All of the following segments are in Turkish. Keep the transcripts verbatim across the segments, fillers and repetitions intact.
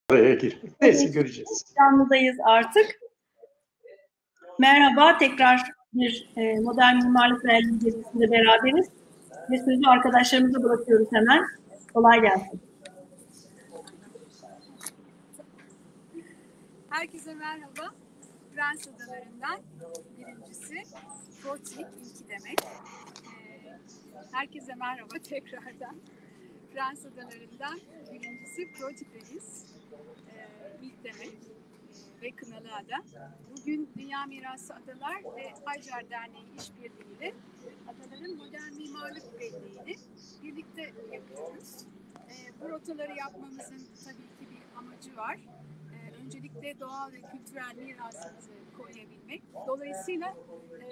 araya gir. Neyse göreceğiz. Canlıdayız artık. Merhaba, tekrar bir e, modern mimarlık değerlendirmesinde beraberiz. Ve sözü arkadaşlarımıza bırakıyoruz hemen. Kolay gelsin. Herkese merhaba. Fransız adalarından birincisi Protik, ilki demek. Ee, herkese merhaba tekrardan. Fransız adalarından birincisi Protik'teyiz. Ee, ilk demek ee, ve Kınalı Ada. Bugün Dünya Mirası Adalar ve Hacer Derneği işbirliğiyle adaların modern mimarlık belleğini birlikte yapıyoruz. Ee, bu rotaları yapmamızın tabii ki bir amacı var. Öncelikle doğal ve kültürel mirasımızı koruyabilmek. Dolayısıyla e,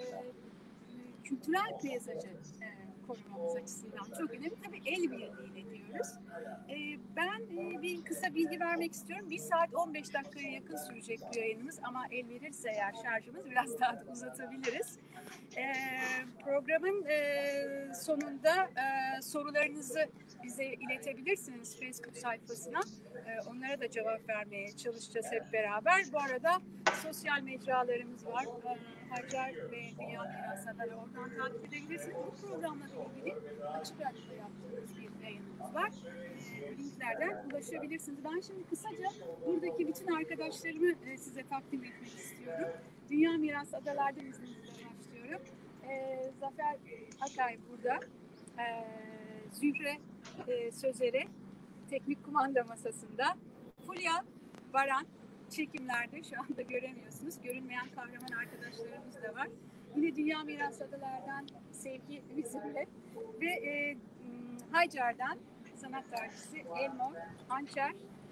kültürel peyzajı e, korumamız açısından çok önemli. Tabii el birliğiyle diyoruz. E, ben e, bir kısa bilgi vermek istiyorum. bir saat on beş dakikaya yakın sürecek bu yayınımız ama el verirse eğer şarjımız biraz daha da uzatabiliriz. E, programın e, sonunda e, sorularınızı bize iletebilirsiniz Facebook sayfasına. Ee, onlara da cevap vermeye çalışacağız hep beraber. Bu arada sosyal mecralarımız var. Ee, Hacer ve Dünya Mirası Adaları oradan takip edebilirsiniz. Bu programla ilgili açık radyoda yaptığımız bir yayınımız var. Ee, linklerden ulaşabilirsiniz. Ben şimdi kısaca buradaki bütün arkadaşlarımı e, size takdim etmek istiyorum. Dünya Mirası Adalar'dan izninizle başlıyorum. Ee, Zafer Akay burada. Ee, Zühre e, Sözer'e teknik kumanda masasında. Fulya Baran çekimlerde şu anda göremiyorsunuz. Görünmeyen kahraman arkadaşlarımız da var. Yine Dünya Mirası Adalar'dan Sevgi bizimle ve e, Hacer'den sanat tarihçisi Elmor Hançer,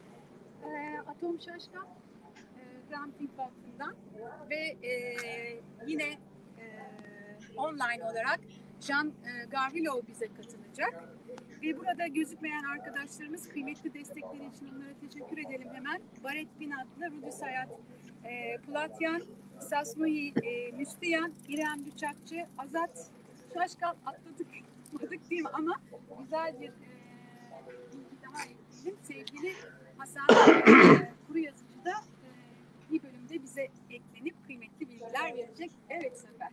e, Atom Şaşkan e, Grand Vakfı'ndan ve e, yine e, online olarak Can e, Garvilov bize katılacak. Ve burada gözükmeyen arkadaşlarımız kıymetli destekleri için onlara teşekkür edelim hemen. Baret Binatlı, Rudis Hayat, e, Pulatyan, Sasnuhi, e, Müstiyan, İrem Bıçakçı, Azat Şaşkal atladık değil mi? Ama güzel bir e, bilgi daha ekleyelim. Sevgili Hasan e, Kuru Yazıcı da e, bir bölümde bize eklenip kıymetli bilgiler verecek. Evet Zafer.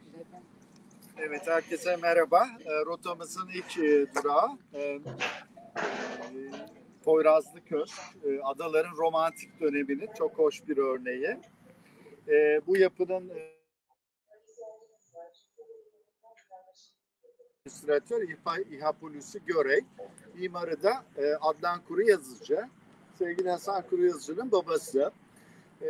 Evet, herkese merhaba. E, rotamızın ilk e, durağı e, e, Poyrazlı Köşk. E, adaların romantik döneminin çok hoş bir örneği. E, bu yapının e, illüstratör İhapulusi Görey, mimarı da e, Adnan Kuru Yazıcı. Sevgili Hasan Kuru Yazıcı'nın babası. E,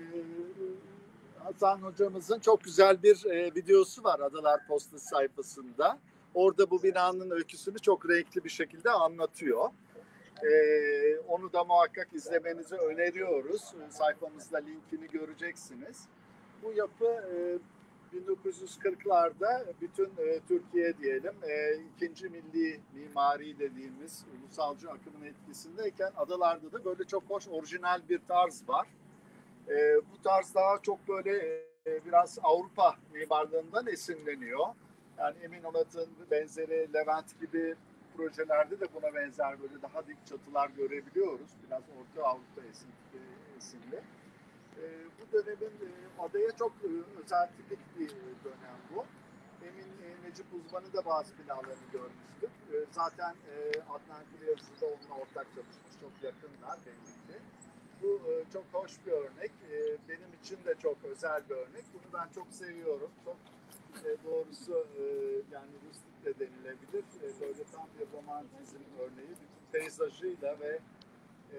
Hasan hocamızın çok güzel bir e, videosu var Adalar Postası sayfasında. Orada bu binanın öyküsünü çok renkli bir şekilde anlatıyor. E, onu da muhakkak izlemenizi öneriyoruz. Sayfamızda linkini göreceksiniz. Bu yapı e, bin dokuz yüz kırklarda bütün e, Türkiye diyelim e, ikinci milli mimari dediğimiz ulusalcı akımın etkisindeyken adalarda da böyle çok hoş orijinal bir tarz var. E, bu tarz daha çok böyle e, biraz Avrupa mimarlığından esinleniyor. Yani Emin Onat'ın benzeri Levent gibi projelerde de buna benzer böyle daha dik çatılar görebiliyoruz. Biraz Orta Avrupa esinli. esinli. E, bu dönemin e, adaya çok e, özel tipik bir dönem bu. Emin e, Necip Uzman'ın da bazı binalarını görmüştük. E, zaten e, Adnan Kuru da onunla ortak çalışmış. Çok yakınlar belli ki. Bu e, çok hoş bir örnek. E, benim için de çok özel bir örnek. Bunu ben çok seviyorum. Çok e, doğrusu e, yani rustik de denilebilir. E, böyle tam bir romantizm örneği. Bütün peyzajıyla ve e,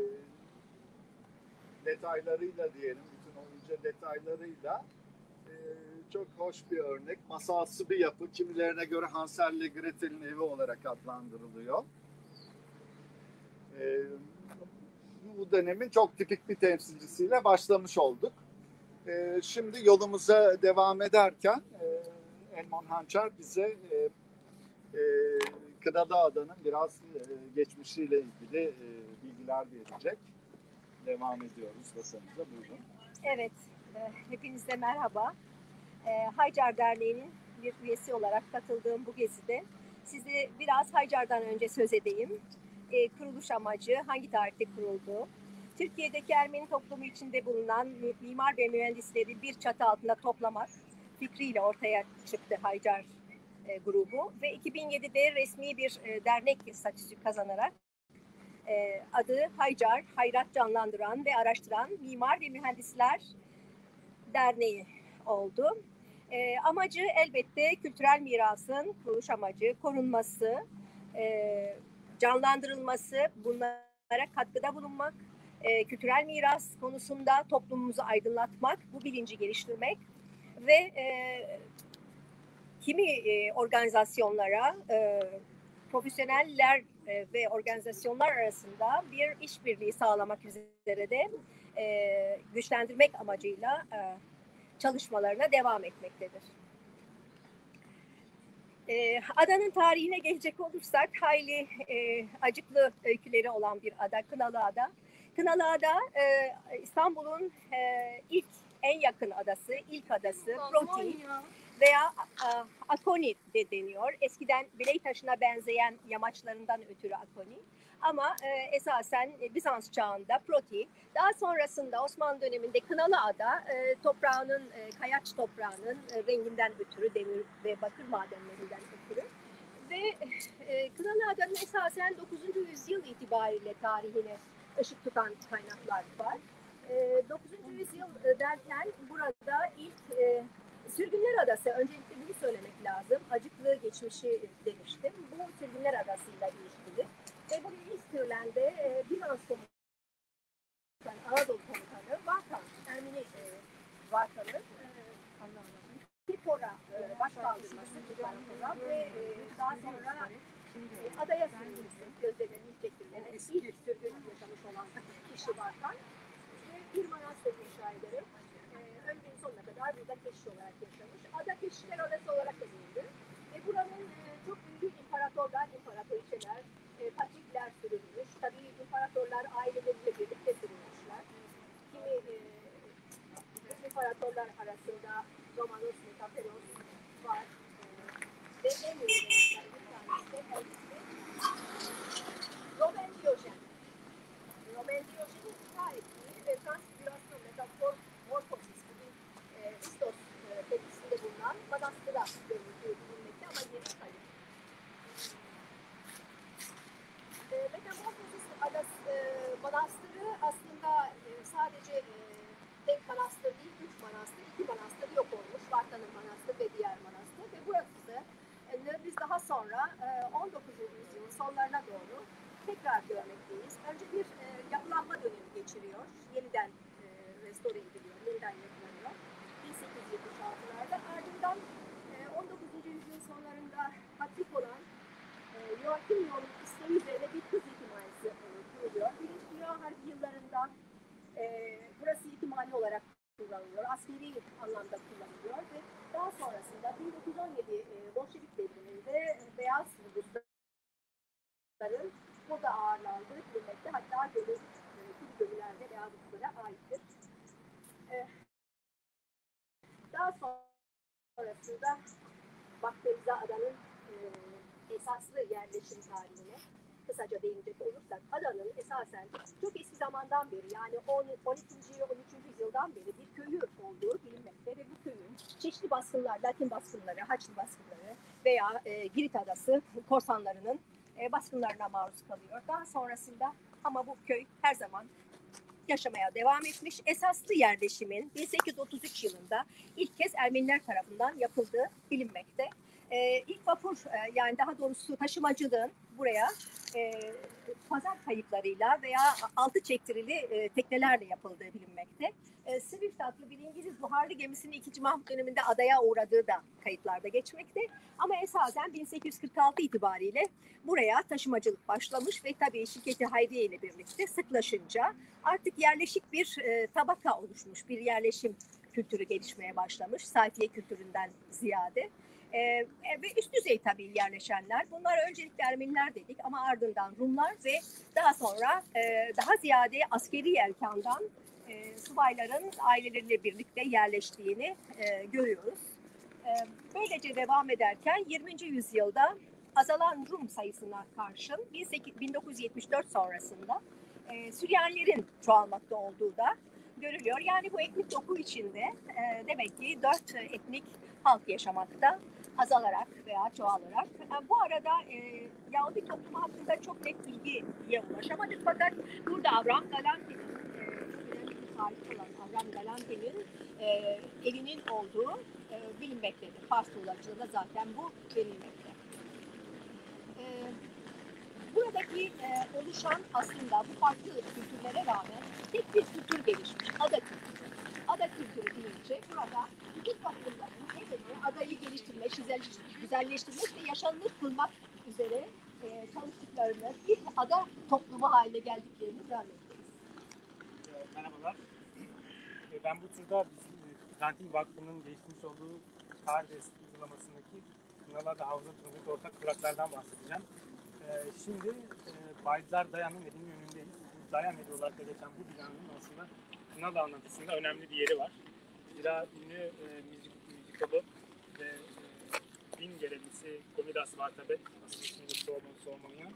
detaylarıyla diyelim, bütün o ince detaylarıyla e, çok hoş bir örnek. Masalsı bir yapı. Kimilerine göre Hansel ile Gretel'in evi olarak adlandırılıyor. E, bu dönemin çok tipik bir temsilcisiyle başlamış olduk. E, şimdi yolumuza devam ederken e, Elmon Hançer bize e, e, Kınalı Ada'nın biraz e, geçmişiyle ilgili e, bilgiler verecek. Devam ediyoruz masamıza. Buyurun. Evet, e, hepinize merhaba. E, Hacer Derneği'nin bir üyesi olarak katıldığım bu gezide size biraz Hacer'dan önce söz edeyim. E, kuruluş amacı, hangi tarihte kuruldu, Türkiye'deki Ermeni toplumu içinde bulunan mimar ve mühendisleri bir çatı altında toplamak fikriyle ortaya çıktı Haycar e, grubu ve iki bin yedide resmi bir e, dernek statüsü kazanarak e, adı Haycar, Hayrat Canlandıran ve Araştıran Mimar ve Mühendisler Derneği oldu. E, amacı elbette kültürel mirasın kuruluş amacı, korunması, e, canlandırılması, bunlara katkıda bulunmak, e, kültürel miras konusunda toplumumuzu aydınlatmak, bu bilinci geliştirmek ve e, kimi e, organizasyonlara, e, profesyoneller e, ve organizasyonlar arasında bir işbirliği sağlamak üzere de e, güçlendirmek amacıyla e, çalışmalarına devam etmektedir. E, adanın tarihine gelecek olursak hayli e, acıklı öyküleri olan bir ada, Kınalıada. Kınalıada e, İstanbul'un e, ilk en yakın adası, ilk adası Proti veya a, Akoni de deniyor. Eskiden Bileytaşı'na benzeyen yamaçlarından ötürü Akoni. Ama e, esasen Bizans çağında Proti, daha sonrasında Osmanlı döneminde Kınalıada e, toprağının, e, kayaç toprağının e, renginden ötürü, demir ve bakır madenlerinden ötürü. Ve e, Kınalıada'nın esasen dokuzuncu yüzyıl itibariyle tarihine ışık tutan kaynaklar var. E, dokuzuncu yüzyıl derken burada ilk e, Sürgünler Adası, öncelikle bunu söylemek lazım. Acıklı geçmişi demiştim. Bu Sürgünler Adası'yla ilişkili. Ve bu ilk türlende e, Bizans komutanı, Anadolu komutanı, Vartan, Ermeni e, Vartan'ı e, Tipora e, başkaldırması Tipora ve e, daha sonra e, adaya sürülmesi, gözlerini çekilmesi, ilk sürgün yaşamış olan kişi Vartan. Ve bir manastır inşa ederek e, ömrünün sonuna kadar burada keşiş olarak yaşamış. Ada Keşişler Adası olarak da bilinir. Ve buranın e, çok büyük imparatorlar, imparatoriçeler, e, patrikler sürülmüş. Tabii imparatorlar aileleriyle birlikte sürülmüşler. Kimi e, imparatorlar arasında Romanos ve Taperos var. E, ve en ünlülerinden bir tanesi de kendisi Roman Diyojen. Roman Diyojen'in iptal ettiği ve Transfigürasyon Metafor Morphosis gibi e, Istos e, tepkisinde bulunan manastıra görülmekte ama yeri kayıp. E, Metamorfosis Adası e, manastırı aslında e, sadece e, tek manastır değil, üç manastır, iki manastır yok olmuş. Vartan'ın manastır ve diğer manastır ve burası e, biz daha sonra e, on dokuzuncu yüzyılın sonlarına doğru tekrar görmekteyiz. Önce bir e, yapılanma dönemi geçiriyor. Yeniden e, restore ediliyor, yeniden yapılanıyor. bin sekiz yüz yetmiş altılarda ardından e, on dokuzuncu yüzyılın sonlarında patrik olan e, Joachimio'nun isteği üzerine bir kız yetimhanesi e, kuruluyor. Birinci Dünya Harbi yıllarında e, burası yetimhane olarak kullanılıyor. Askeri anlamda kullanılıyor ve daha sonrasında bin dokuz yüz on yedi e, Bolşevik devriminde e, beyaz Rusların burada ağırlandığı bilinmekte. Hatta gönül, e, tüm gönüllerde beyaz Ruslara aittir. E, daha sonrasında Bakteriza Adanın e, esaslı yerleşim tarihine kısaca değinecek olursak, adanın esasen çok eski zamandan beri, yani on ikinci on üçüncü yüzyıldan beri bir köyü olduğu bilinmekte ve bu köyün çeşitli baskınlar, Latin baskınları, Haçlı baskınları veya e, Girit Adası korsanlarının e, baskınlarına maruz kalıyor. Daha sonrasında ama bu köy her zaman yaşamaya devam etmiş. Esaslı yerleşimin bin sekiz yüz otuz üç yılında ilk kez Ermeniler tarafından yapıldığı bilinmekte. Ee, ilk vapur e, yani daha doğrusu taşımacılığın buraya e, pazar kayıklarıyla veya altı çektirili e, teknelerle yapıldığı bilinmekte. E, Swift adlı bir İngiliz buharlı gemisinin ikinci. Mahmut döneminde adaya uğradığı da kayıtlarda geçmekte. Ama esasen bin sekiz yüz kırk altı itibariyle buraya taşımacılık başlamış ve tabii şirketi Hayriye ile birlikte sıklaşınca artık yerleşik bir e, tabaka oluşmuş, bir yerleşim kültürü gelişmeye başlamış, sayfiye kültüründen ziyade. Ee, ve üst düzey tabii yerleşenler. Bunlar öncelikle Ermeniler dedik ama ardından Rumlar ve daha sonra e, daha ziyade askeri erkandan e, subayların aileleriyle birlikte yerleştiğini e, görüyoruz. E, böylece devam ederken yirminci yüzyılda azalan Rum sayısına karşın bin dokuz yüz yetmiş dört sonrasında e, Süryanilerin çoğalmakta olduğu da görülüyor. Yani bu etnik doku içinde e, demek ki dört etnik halk yaşamakta, azalarak veya çoğalarak. E, bu arada e, Yahudi toplumu hakkında çok net bilgiye ulaşamadık. Fakat burada Abraham Galante'nin, e, önemli bir tarih olan Abraham Galante'nin e, evinin olduğu e, bilinmektedir. Fars Tuğlacılığında zaten bu verilmekte. E, buradaki e, oluşan aslında bu farklı kültürlere rağmen tek bir kültür gelişmiş. Ada kültürü. Ada kültürü deyince burada bütün toplumların nedeni adayı geliştirmek, güzelleştirmek ve yaşanılır kılmak üzere e, çalıştıklarını, bir ada toplumu haline geldiklerini görmekteyiz. Merhabalar. Ben bu turda Zantin Vakfı'nın geliştirmiş olduğu tarih resmi uygulamasındaki Kınalıada Havza Turundaki ortak duraklardan bahsedeceğim. Şimdi Bayzar Dayan'ın evinin önündeyiz. Dayan evi olarak da geçen bu binanın aslında Kınalı anlatısında önemli bir yeri var. Zira ünlü e, müzik, müzikolog ve e, din görevlisi Komidas Vartabet, aslında ismini Solomon Solomonyan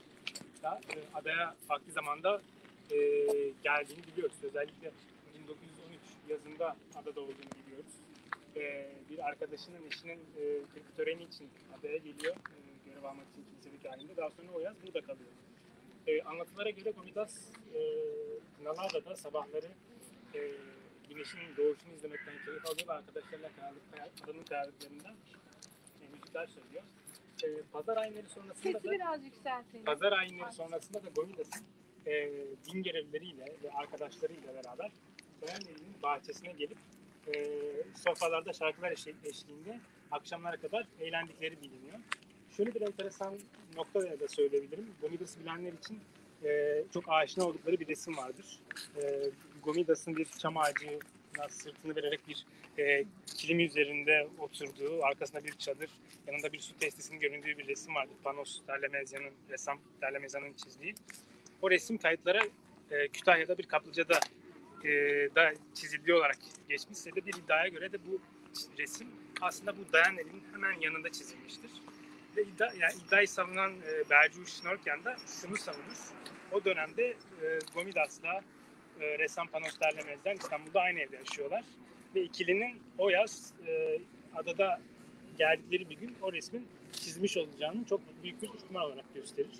da e, adaya farklı zamanda e, geldiğini biliyoruz. Özellikle bin dokuz yüz on üç yazında adada olduğunu biliyoruz. E, bir arkadaşının eşinin e, kırk töreni için adaya geliyor. E, görev almak için kilisedeki halinde. Daha sonra o yaz burada kalıyor. E, anlatılara göre Komidas e, Kınalıada'da sabahları e, güneşin doğuşunu izlemekten keyif alıyor ve arkadaşlarıyla adanın kayalıklarında e, müzikler söylüyor. E, pazar ayinleri sonrasında Sesi da biraz yükseltelim. Pazar ayinleri sonrasında da Komidas'ın e, din görevlileriyle ve arkadaşlarıyla beraber Dayan evinin bahçesine gelip e, sofralarda şarkılar eşliğinde akşamlara kadar eğlendikleri biliniyor. Şöyle bir enteresan nokta da söyleyebilirim. Komidas'ı bilenler için e, çok aşina oldukları bir resim vardır. E, Komidas'ın bir çam ağacına sırtını vererek bir e, kilim üzerinde oturduğu, arkasında bir çadır, yanında bir su testisinin göründüğü bir resim vardır. Panos Derlemezyan'ın, ressam Derlemezyan'ın çizdiği. O resim kayıtlara e, Kütahya'da bir kaplıcada e, da çizildiği olarak geçmişse de bir iddiaya göre de bu resim aslında bu Dayan evinin hemen yanında çizilmiştir. Ve iddia, yani iddiayı savunan e, Bercu Şnorkyan da şunu savunur. O dönemde e, Komidas'la e, ressam Panos Derlemezyan İstanbul'da aynı evde yaşıyorlar. Ve ikilinin o yaz e, adada geldikleri bir gün o resmin çizmiş olacağını çok büyük bir ihtimal olarak gösterir.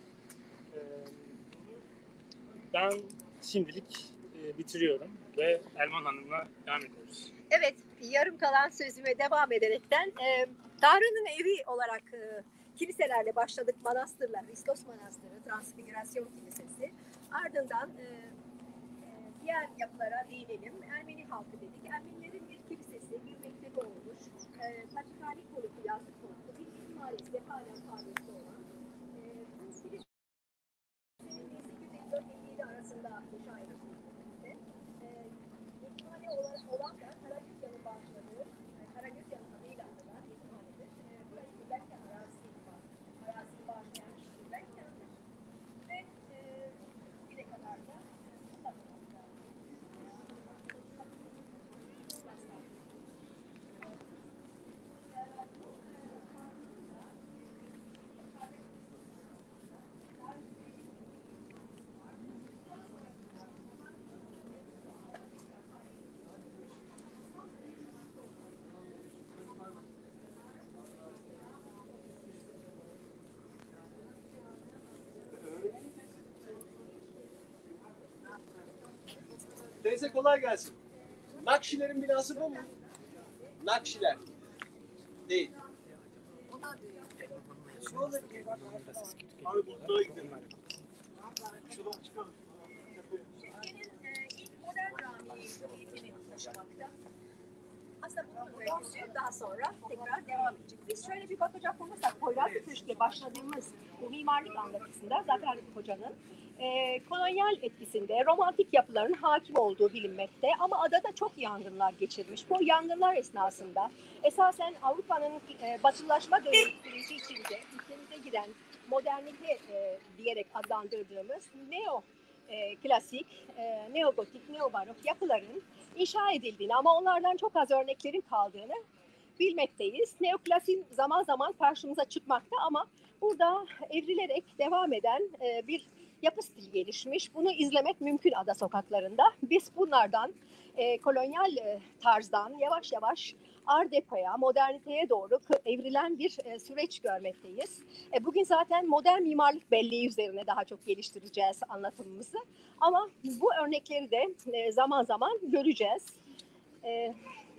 E, ben şimdilik e, bitiriyorum ve Elman Hanım'la devam ediyoruz. Evet, yarım kalan sözüme devam ederekten e, Tanrı'nın evi olarak e, kiliselerle başladık. Manastırlar, Hristos Manastırı, Transfigürasyon Kilisesi. Ardından e, e, diğer yapılara değinelim. Ermeni halkı dedik. Ermenilerin bir kilisesi, bir mektebi olmuş. E, Patrikhane konutu, yazlık konutu, bir mimarisi halen faaliyette olan. E, bu kilisenin bin sekiz yüz elli dört elli yedi arasında inşa edilmiş. E, yetimhane olan, olan da Karagözyan'ın başladığı, Karagözyan'ın adıyla anılan yetimhanedir. E, burası Gülbenken arazisi var. Arazisi bağışlayan kişi Gülbenken'dir. Ve e, bire kadar da Teyze kolay gelsin. Nakşilerin binası bu mu? Nakşiler. Değil. Abi mutluğa gidelim. Şuradan çıkalım. Türkiye'nin e, ilk modern camiyi eğitimi taşımakta. Aslında bunun öyküsü daha sonra tekrar devam edecek. Biz şöyle bir bakacak olursak Poyraz Köşk'le başladığımız bu mimarlık anlatısında Zafer Hoca'nın e, kolonyal etkisinde romantik yapıların hakim olduğu bilinmekte ama adada çok yangınlar geçirmiş. Bu yangınlar esnasında esasen Avrupa'nın e, batılılaşma dönemi süreci içinde ülkemize giren modernite e, diyerek adlandırdığımız neo e, klasik, e, neogotik, neobarok yapıların inşa edildiğini ama onlardan çok az örneklerin kaldığını bilmekteyiz. Neoklasik zaman zaman karşımıza çıkmakta ama burada evrilerek devam eden e, bir yapı stili gelişmiş. Bunu izlemek mümkün ada sokaklarında. Biz bunlardan e, kolonyal e, tarzdan yavaş yavaş Art Deco'ya, moderniteye doğru evrilen bir e, süreç görmekteyiz. E, bugün zaten modern mimarlık belleği üzerine daha çok geliştireceğiz anlatımımızı. Ama bu örnekleri de e, zaman zaman göreceğiz. E,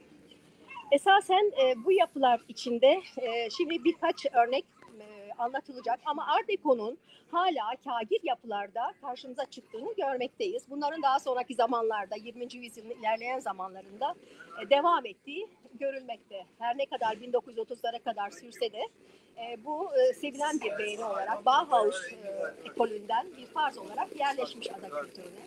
esasen e, bu yapılar içinde e, şimdi birkaç örnek e, anlatılacak ama Art Deco'nun hala kagir yapılarda karşımıza çıktığını görmekteyiz. Bunların daha sonraki zamanlarda, yirminci yüzyılın ilerleyen zamanlarında e, devam ettiği görülmekte. Her ne kadar bin dokuz yüz otuzlara kadar sürse de e, bu e, sevilen bir beğeni olarak Bauhaus e, ekolünden bir tarz olarak yerleşmiş ada kültürüne.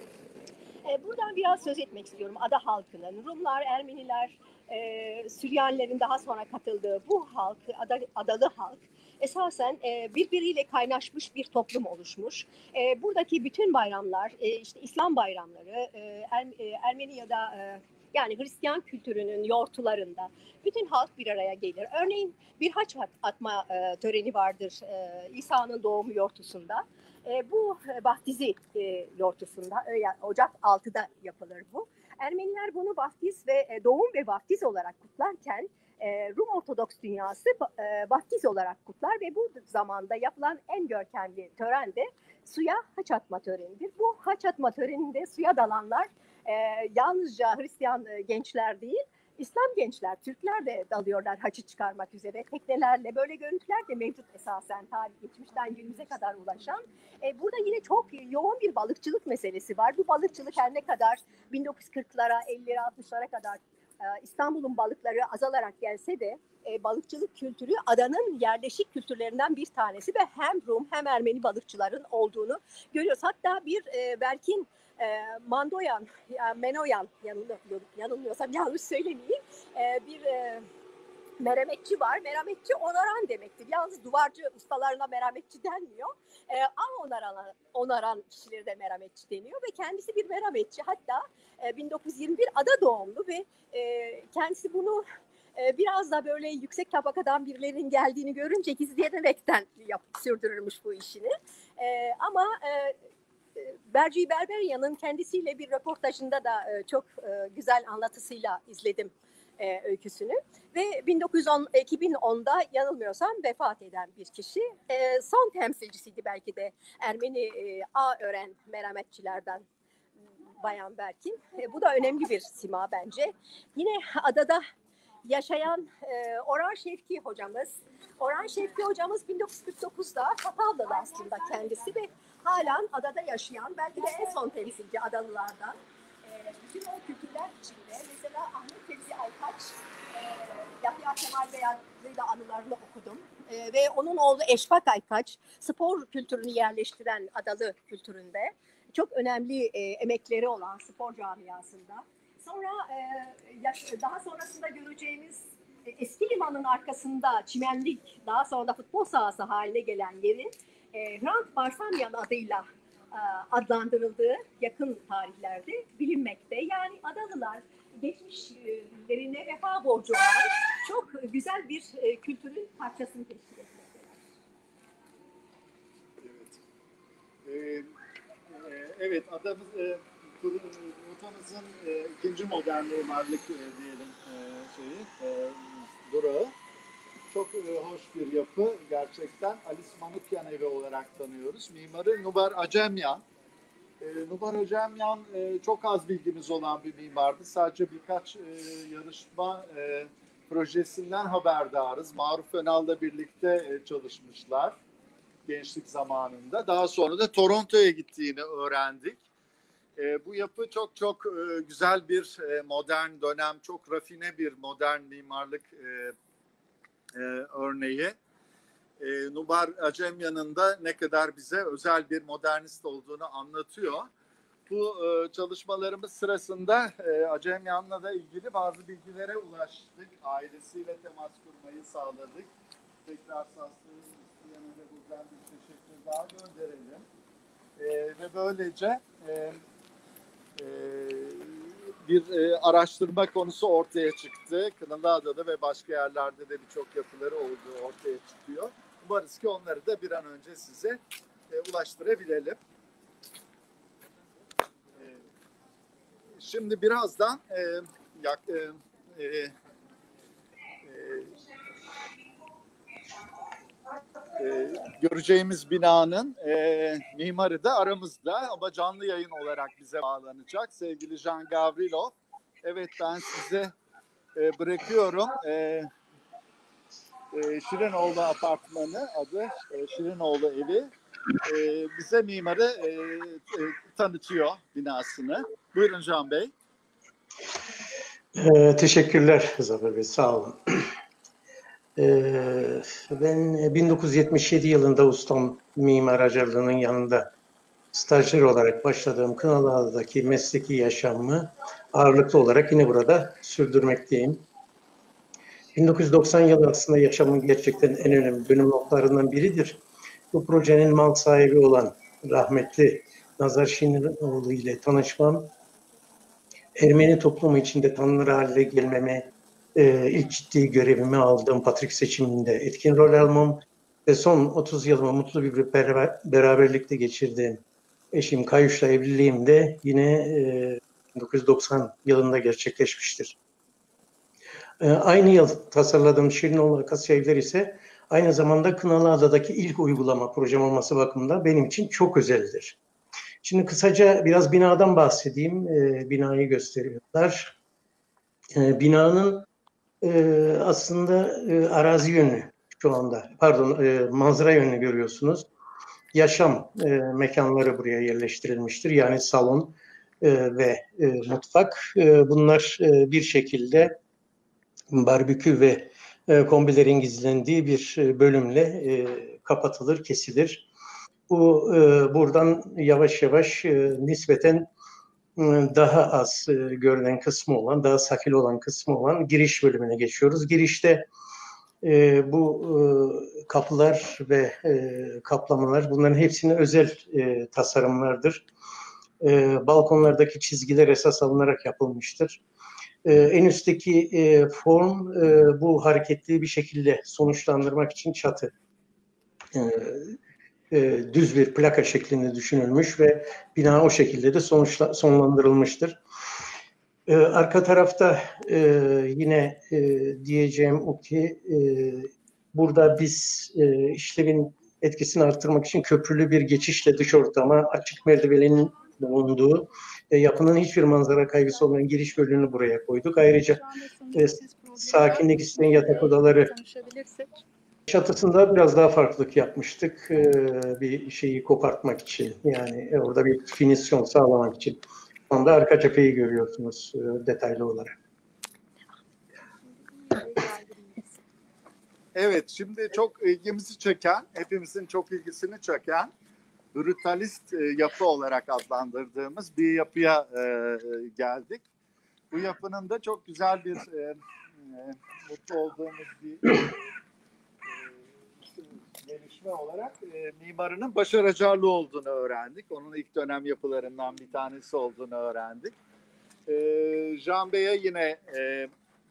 E, buradan biraz söz etmek istiyorum ada halkının. Rumlar, Ermeniler, e, Süryanilerin daha sonra katıldığı bu halk, ada, adalı halk esasen e, birbiriyle kaynaşmış bir toplum oluşmuş. E, buradaki bütün bayramlar, e, işte İslam bayramları, e, er, e, Ermeni ya da e, yani Hristiyan kültürünün yortularında bütün halk bir araya gelir. Örneğin bir haç atma e, töreni vardır e, İsa'nın doğumu yortusunda. E, bu vaftizi e, yortusunda, e, Ocak altıda yapılır bu. Ermeniler bunu vaftiz ve e, doğum ve vaftiz olarak kutlarken e, Rum Ortodoks dünyası e, vaftiz olarak kutlar ve bu zamanda yapılan en görkemli tören de suya haç atma törenidir. Bu haç atma töreninde suya dalanlar e, yalnızca Hristiyan e, gençler değil, İslam gençler, Türkler de dalıyorlar haçı çıkarmak üzere. Teknelerle böyle görüntüler de mevcut esasen tarih geçmişten günümüze kadar ulaşan. E, burada yine çok yoğun bir balıkçılık meselesi var. Bu balıkçılık her ne kadar bin dokuz yüz kırklara, ellilere, altmışlara kadar e, İstanbul'un balıkları azalarak gelse de e, balıkçılık kültürü adanın yerleşik kültürlerinden bir tanesi ve hem Rum hem Ermeni balıkçıların olduğunu görüyoruz. Hatta bir e, Berkin E, Mandoyan, yani Menoyan yanılmıyorsam yanlış söylemeyeyim. E, bir e, merhametçi var. Merhametçi onaran demektir. Yalnız duvarcı ustalarına merhametçi denmiyor. E, ama onaran, onaran kişileri de merhametçi deniyor ve kendisi bir merhametçi. Hatta e, bin dokuz yüz yirmi bir ada doğumlu ve e, kendisi bunu e, biraz da böyle yüksek tabakadan birilerinin geldiğini görünce gizleyerekten yap, sürdürürmüş bu işini. E, ama e, Berci Berberyan'ın kendisiyle bir röportajında da çok güzel anlatısıyla izledim öyküsünü. Ve bin dokuz yüz on, iki bin onda yanılmıyorsam vefat eden bir kişi. Son temsilcisiydi belki de Ermeni A öğren merhametçilerden Bayan Berkin. Bu da önemli bir sima bence. Yine adada yaşayan Orhan Şevki hocamız. Orhan Şevki hocamız bin dokuz yüz kırk dokuzda Çatal'da aslında kendisi ve halen adada yaşayan, belki de en son temsilci adalılardan. E, bütün o kültürler içinde, mesela Ahmet Fevzi Aykaç, e, Yahya Kemal Beyazlı'yla anılarını okudum. E, ve onun oğlu Eşfak Aykaç, spor kültürünü yerleştiren adalı kültüründe çok önemli e, emekleri olan spor camiasında. Sonra e, daha sonrasında göreceğimiz e, eski limanın arkasında çimenlik, daha sonra da futbol sahası haline gelen yerin E, Hrant Barsamyan adıyla e, adlandırıldığı yakın tarihlerde bilinmekte. Yani adalılar geçmişlerine vefa borcu olan çok güzel bir e, kültürün parçasını teşkil etmektedir. Evet. Ee, e, evet, adamız e, rotamızın e, ikinci modern mimarlık e, diyelim e, şeyi, e, durağı. Çok e, hoş bir yapı gerçekten. Alice Manukyan evi olarak tanıyoruz. Mimarı Nubar Acemyan. E, Nubar Acemyan e, çok az bilgimiz olan bir mimardı. Sadece birkaç e, yarışma e, projesinden haberdarız. Maruf Önal'la birlikte e, çalışmışlar gençlik zamanında. Daha sonra da Toronto'ya gittiğini öğrendik. E, bu yapı çok çok e, güzel bir e, modern dönem, çok rafine bir modern mimarlık e, Ee, örneği. Ee, Nubar Acemyan'ın da ne kadar bize özel bir modernist olduğunu anlatıyor. Bu e, çalışmalarımız sırasında e, Acemyan'la da ilgili bazı bilgilere ulaştık. Ailesiyle temas kurmayı sağladık. Tekrar Saslı'nın isteyene de buradan bir teşekkür daha gönderelim. E, ve böylece e, e, bir e, araştırma konusu ortaya çıktı. Kınalıada'da ve başka yerlerde de birçok yapıları olduğu ortaya çıkıyor. Umarız ki onları da bir an önce size e, ulaştırabilelim. şimdi birazdan e, yak, e, e, e, e, göreceğimiz binanın e, mimarı da aramızda ama canlı yayın olarak bize bağlanacak. Sevgili Jean Gavrilov. Evet, ben size e, bırakıyorum. E, e, Şirinoğlu Apartmanı adı, e, Şirinoğlu Evi. E, bize mimarı e, e, tanıtıyor binasını. Buyurun Can Bey. Ee, teşekkürler Zafer Bey, sağ olun. Ee, ben bin dokuz yüz yetmiş yedi yılında ustam mimar acarlığının yanında stajyer olarak başladığım Kınalıada'daki mesleki yaşamımı ağırlıklı olarak yine burada sürdürmekteyim. bin dokuz yüz doksan yılı aslında yaşamın gerçekten en önemli dönüm noktalarından biridir. Bu projenin mal sahibi olan rahmetli Nazar Şirinoğlu ile tanışmam, Ermeni toplumu içinde tanınır hale gelmeme, e, ilk ciddi görevimi aldığım Patrik seçiminde etkin rol almam ve son otuz yılımı mutlu bir beraber, beraberlikte geçirdiğim eşim Kayuş'la evliliğim de yine e, bin dokuz yüz doksan yılında gerçekleşmiştir. E, aynı yıl tasarladığım Şirinoğlu Akasya Evleri ise aynı zamanda Kınalıada'daki ilk uygulama projem olması bakımından benim için çok özeldir. Şimdi kısaca biraz binadan bahsedeyim. E, binayı gösteriyorlar. E, binanın e, aslında e, arazi yönü şu anda, pardon e, manzara yönünü görüyorsunuz. Yaşam e, mekanları buraya yerleştirilmiştir. Yani salon e, ve e, mutfak. E, bunlar e, bir şekilde barbekü ve e, kombilerin gizlendiği bir bölümle e, kapatılır, kesilir. Bu e, buradan yavaş yavaş e, nispeten e, daha az e, görünen kısmı olan, daha sakil olan kısmı olan giriş bölümüne geçiyoruz. Girişte e, bu e, kapılar ve e, kaplamalar, bunların hepsinin özel e, tasarımlardır. E, balkonlardaki çizgiler esas alınarak yapılmıştır. E, en üstteki e, form e, bu hareketli bir şekilde sonuçlandırmak için çatı. E, E, düz bir plaka şeklinde düşünülmüş ve bina o şekilde de sonuçla, sonlandırılmıştır. E, arka tarafta e, yine e, diyeceğim o ki e, burada biz e, işlevin etkisini artırmak için köprülü bir geçişle dış ortama açık merdivenin bulunduğu e, yapının hiçbir manzara kaygısı olmayan giriş bölümünü buraya koyduk. Ayrıca e, sakinlik isteyen yatak odaları çatısında biraz daha farklılık yapmıştık. Ee, bir şeyi kopartmak için, yani orada bir finisyon sağlamak için. Şu anda arka cepheyi görüyorsunuz e, detaylı olarak. Evet, şimdi çok ilgimizi çeken, hepimizin çok ilgisini çeken brutalist yapı olarak adlandırdığımız bir yapıya e, geldik. Bu yapının da çok güzel bir e, e, mutlu olduğumuz bir e, gelişme olarak e, mimarının Başar Acarlı olduğunu öğrendik. Onun ilk dönem yapılarından bir tanesi olduğunu öğrendik. E, Can Bey'e yine e, e,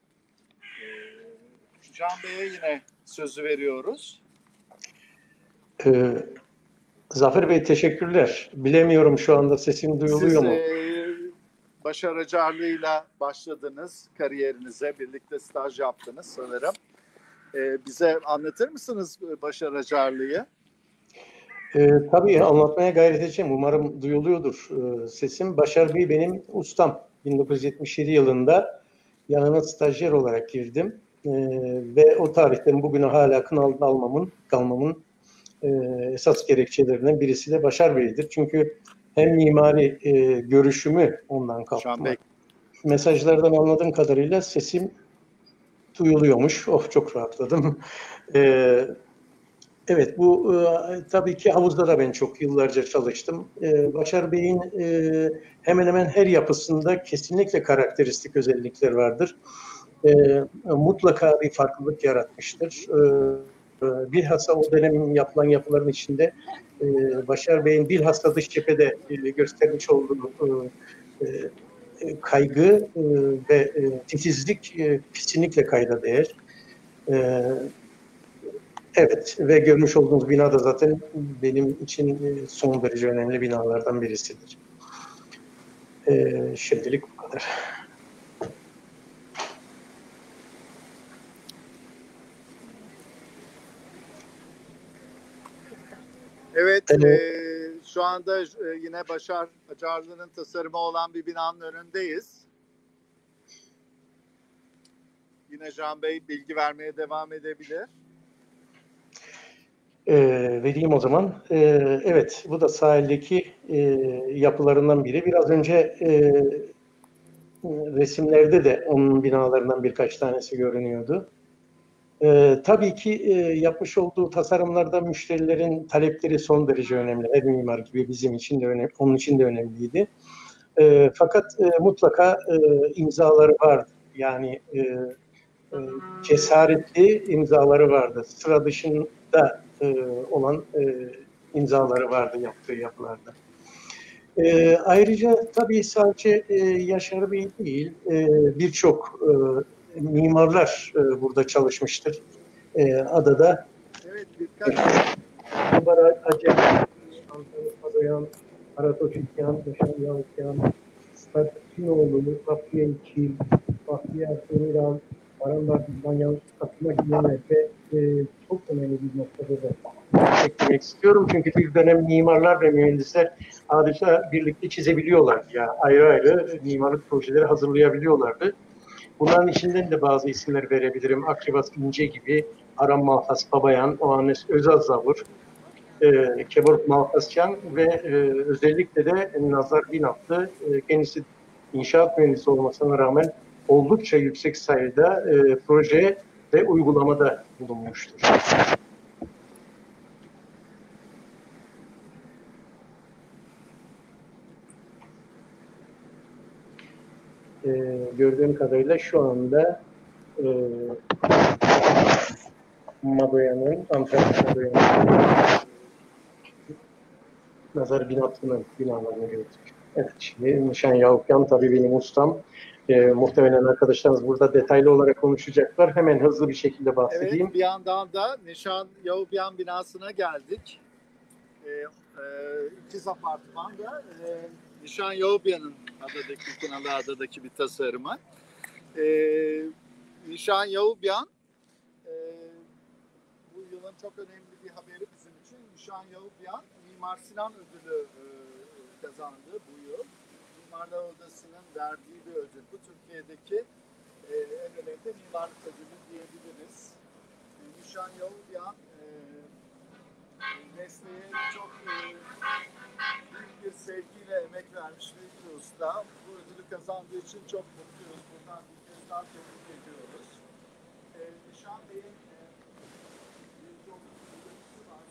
Can Bey'e yine sözü veriyoruz. Ee, Zafer Bey teşekkürler. Bilemiyorum şu anda sesim duyuluyor Siz, mu? E, Başar Acarlı'yla başladınız kariyerinize. Birlikte staj yaptınız sanırım. Ee, bize anlatır mısınız Başar Acarlı'yı? Ee, tabii anlatmaya gayret edeceğim. Umarım duyuluyordur e, sesim. Başar Bey benim ustam. bin dokuz yüz yetmiş yedi yılında yanına stajyer olarak girdim. E, ve o tarihten bugüne hala Kınalı'da almamın, kalmamın e, esas gerekçelerinden birisi de Başar Bey'dir. Çünkü hem mimari e, görüşümü ondan kaptım. Mesajlardan anladığım kadarıyla sesim duyuluyormuş. Oh, çok rahatladım. Ee, evet, bu e, tabii ki havuzda da ben çok yıllarca çalıştım. Ee, Başar Bey'in e, hemen hemen her yapısında kesinlikle karakteristik özellikler vardır. Ee, mutlaka bir farklılık yaratmıştır. Ee, bilhassa o dönem yapılan yapıların içinde e, Başar Bey'in bilhassa dış cephede e, göstermiş olduğu e, e, kaygı e, ve e, titizlik e, kesinlikle kayda değer. E, evet, ve görmüş olduğunuz bina da zaten benim için e, son derece önemli binalardan birisidir. E, şimdilik bu kadar. Evet, Evet. e, şu anda e, yine Başar Acarlı'nın tasarımı olan bir binanın önündeyiz. Yine Can Bey bilgi vermeye devam edebilir. E, vereyim o zaman. E, evet, bu da sahildeki e, yapılarından biri. Biraz önce e, resimlerde de onun binalarından birkaç tanesi görünüyordu. E, tabii ki e, yapmış olduğu tasarımlarda müşterilerin talepleri son derece önemli. Her mimar gibi bizim için de önemli, onun için de önemliydi. E, fakat e, mutlaka e, imzaları vardı. Yani e, e, cesaretli imzaları vardı. Sıra dışında e, olan e, imzaları vardı yaptığı yapılarda. E, ayrıca tabii sadece e, Yaşar Bey değil, e, birçok e, mimarlar e, burada çalışmıştır. E, adada Evet, birkaç Kumbara Acem, Antalya Padoyan, Aratoçikyan, Yaşar Yavukyan, Statinoğlu, Safiye İçil, Safiye Ertuğrul, Aranlar Manyan, Fatma Giyener'de e, çok önemli bir noktada da eklemek istiyorum. Çünkü bir dönem mimarlar ve mühendisler adeta birlikte çizebiliyorlardı. Yani ayrı ayrı mimarlık projeleri hazırlayabiliyorlardı. Bunların içinden de bazı isimler verebilirim. Akribas İnce gibi, Aram Malkas Babayan, Ohanes Özazavur, e, Kevork Malkasyan ve e, özellikle de Nazar Binatlı, e, kendisi inşaat mühendisi olmasına rağmen oldukça yüksek sayıda e, proje ve uygulamada bulunmuştur. E, gördüğüm kadarıyla şu anda e, Madoyan'ın, Antalya Madoyan'ın Nazar Binatlı'nın binalarını gördük. Evet, şimdi Nişan Yavukyan tabii benim ustam. E, muhtemelen arkadaşlarımız burada detaylı olarak konuşacaklar. Hemen hızlı bir şekilde bahsedeyim. Evet, bir yandan da Nişan Yavukyan binasına geldik. Ee, e, ikiz apartman da e, Nişan Yavukyan'ın adadaki, Kınalı Adadaki bir tasarımı. Ee, Nişan Yavukyan e, bu yılın çok önemli bir haberi bizim için. Nişan Yavukyan Mimar Sinan ödülü e, kazandı bu yıl. Mimarlar Odası'nın verdiği bir ödül. Bu Türkiye'deki e, en önemli mimarlık ödülü diyebiliriz. E, Nişan Yavukyan e, mesleğe çok e, büyük bir sevgiyle emek vermiş bir usta. Bu ödülü kazandığı için çok mutluyuz. Buradan bir kez daha tebrik ediyoruz. E, Nişan Bey'in e, bir yolculuğu var.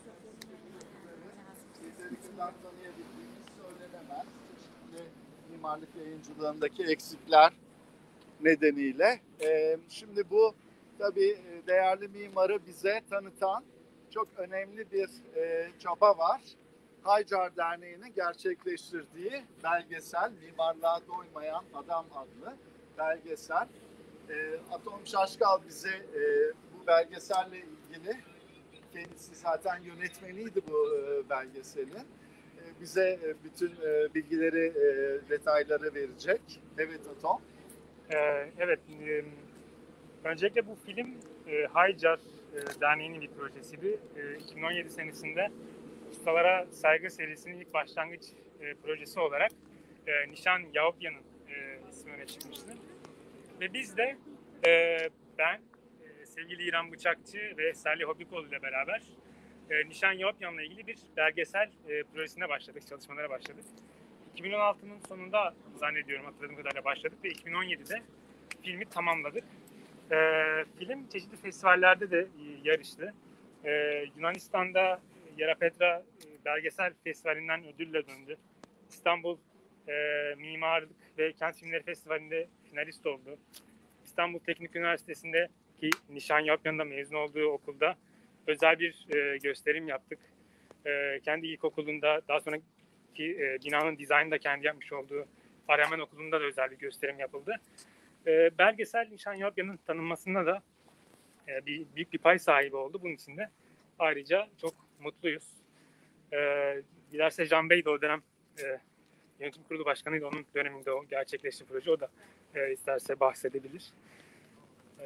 Bizleri kadar tanıyabildiğimiz söylenemez. Çeşitli mimarlık yayıncılığındaki eksikler nedeniyle. E, şimdi bu tabii değerli mimarı bize tanıtan çok önemli bir e, çaba var. Haycar Derneği'nin gerçekleştirdiği belgesel, Mimarlığa Doymayan Adam adlı belgesel. E, Atom Şaşkal bize e, bu belgeselle ilgili, kendisi zaten yönetmeniydi bu e, belgeselin. E, bize e, bütün e, bilgileri, e, detayları verecek. Evet Atom. Ee, evet, e, öncelikle bu film e, Haycar e, Derneği'nin bir projesiydi. E, iki bin on yedi senesinde Ustalara Saygı serisinin ilk başlangıç e, projesi olarak e, Nişan Yavukyan'ın e, ismi öne çıkmıştı. Ve biz de e, ben, e, sevgili İrem Bıçakçı ve Salih Hobikoğlu ile beraber e, Nişan Yavukyan'la ilgili bir belgesel e, projesine başladık, çalışmalara başladık. iki bin on altının sonunda zannediyorum hatırladığım kadarıyla başladık ve iki bin on yedide filmi tamamladık. Ee, film çeşitli festivallerde de yarıştı. Ee, Yunanistan'da Yerapetra Belgesel Festivali'nden ödülle döndü. İstanbul e, Mimarlık ve Kent Filmleri Festivali'nde finalist oldu. İstanbul Teknik Üniversitesi'nde ki Nişan Yavukyan'da mezun olduğu okulda özel bir e, gösterim yaptık. E, kendi ilkokulunda, daha sonra ki e, binanın dizaynını da kendi yapmış olduğu Aramen Okulu'nda da özel bir gösterim yapıldı. E, belgesel Nişan Yavukyan'ın tanınmasında da e, bir, büyük bir pay sahibi oldu. Bunun için de ayrıca çok mutluyuz. E, dilerse Can Bey de o dönem e, yönetim kurulu başkanıydı. Onun döneminde o gerçekleşti proje. O da e, isterse bahsedebilir. E,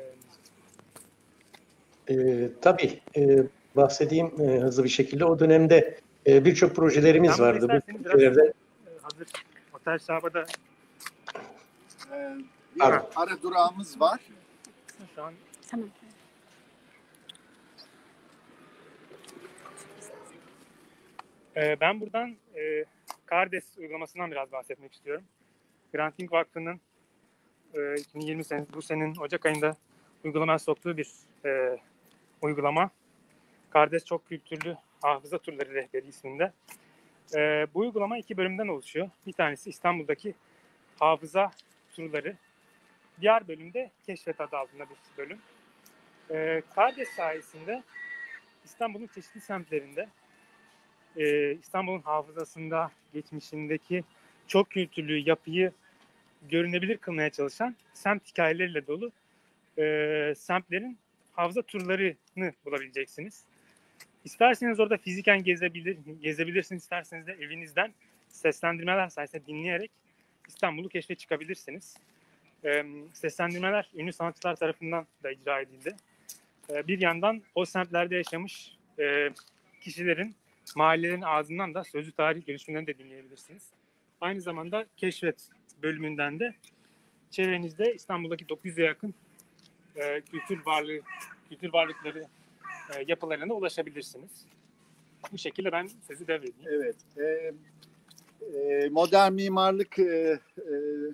Ee, tabii e, bahsedeyim e, hızlı bir şekilde. O dönemde e, birçok projelerimiz ben burada vardı. Bu isterseniz biraz projelerde e, hazır Otel Şahaba'da Ee, bir Pardon. ara durağımız var. şu an Tamam. Ee, ben buradan e, Kardes uygulamasından biraz bahsetmek istiyorum. Granting Vakfı'nın e, iki bin yirmi senesi, bu senenin Ocak ayında uygulamaya soktuğu bir e, uygulama. Kardes Çok Kültürlü Hafıza Turları Rehberi isminde. E, bu uygulama iki bölümden oluşuyor. Bir tanesi İstanbul'daki hafıza turları. Diğer bölümde Keşfet adı altında bir bölüm. E, Kardes sayesinde İstanbul'un çeşitli semtlerinde Ee, İstanbul'un hafızasında, geçmişindeki çok kültürlü yapıyı görünebilir kılmaya çalışan semt hikayeleriyle dolu e, semtlerin hafıza turlarını bulabileceksiniz. İsterseniz orada fiziken gezebilir, gezebilirsiniz, isterseniz de evinizden seslendirmeler sayesinde dinleyerek İstanbul'u keşfe çıkabilirsiniz. E, seslendirmeler ünlü sanatçılar tarafından da icra edildi. E, bir yandan o semtlerde yaşamış e, kişilerin, mahallelerin ağzından da sözlü tarih görüşmelerini de dinleyebilirsiniz. Aynı zamanda Keşfet bölümünden de çevrenizde İstanbul'daki dokuz yüze yakın e, kültür varlığı, kültür varlıkları e, yapılarına ulaşabilirsiniz. Bu şekilde ben sözü devredeyim. Evet. E, e, modern mimarlık e, e,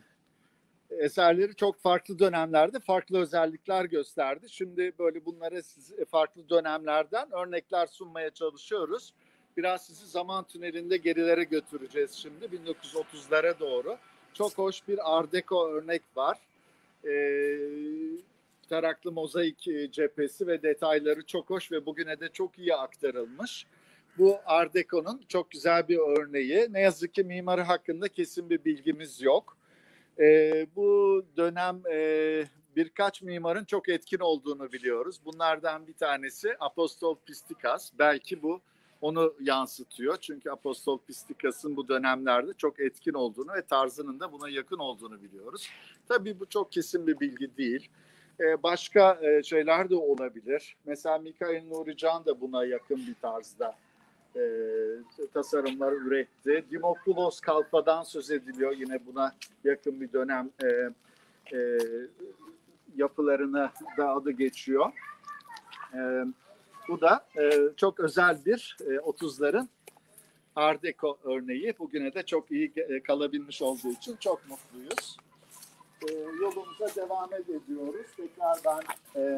eserleri çok farklı dönemlerde farklı özellikler gösterdi. Şimdi böyle bunlara siz, farklı dönemlerden örnekler sunmaya çalışıyoruz. Biraz sizi zaman tünelinde gerilere götüreceğiz şimdi bin dokuz yüz otuzlara doğru. Çok hoş bir Art Deco örnek var. Ee, taraklı mozaik cephesi ve detayları çok hoş ve bugüne de çok iyi aktarılmış. Bu Art Deco'nun çok güzel bir örneği. Ne yazık ki mimarı hakkında kesin bir bilgimiz yok. Ee, bu dönem e, birkaç mimarın çok etkin olduğunu biliyoruz. Bunlardan bir tanesi Apostol Pistikas. Belki bu onu yansıtıyor. Çünkü Apostol Pistikas'ın bu dönemlerde çok etkin olduğunu ve tarzının da buna yakın olduğunu biliyoruz. Tabii bu çok kesin bir bilgi değil. Ee, başka e, şeyler de olabilir. Mesela Mikail Nuri Can da buna yakın bir tarzda e, tasarımlar üretti. Dimoklos Kalfa'dan söz ediliyor. Yine buna yakın bir dönem e, e, yapılarına da adı geçiyor. E, bu da e, çok özel bir e, otuzların Art Deco örneği. Bugüne de çok iyi e, kalabilmiş olduğu için çok mutluyuz. E, yolumuza devam ediyoruz. Tekrar ben e,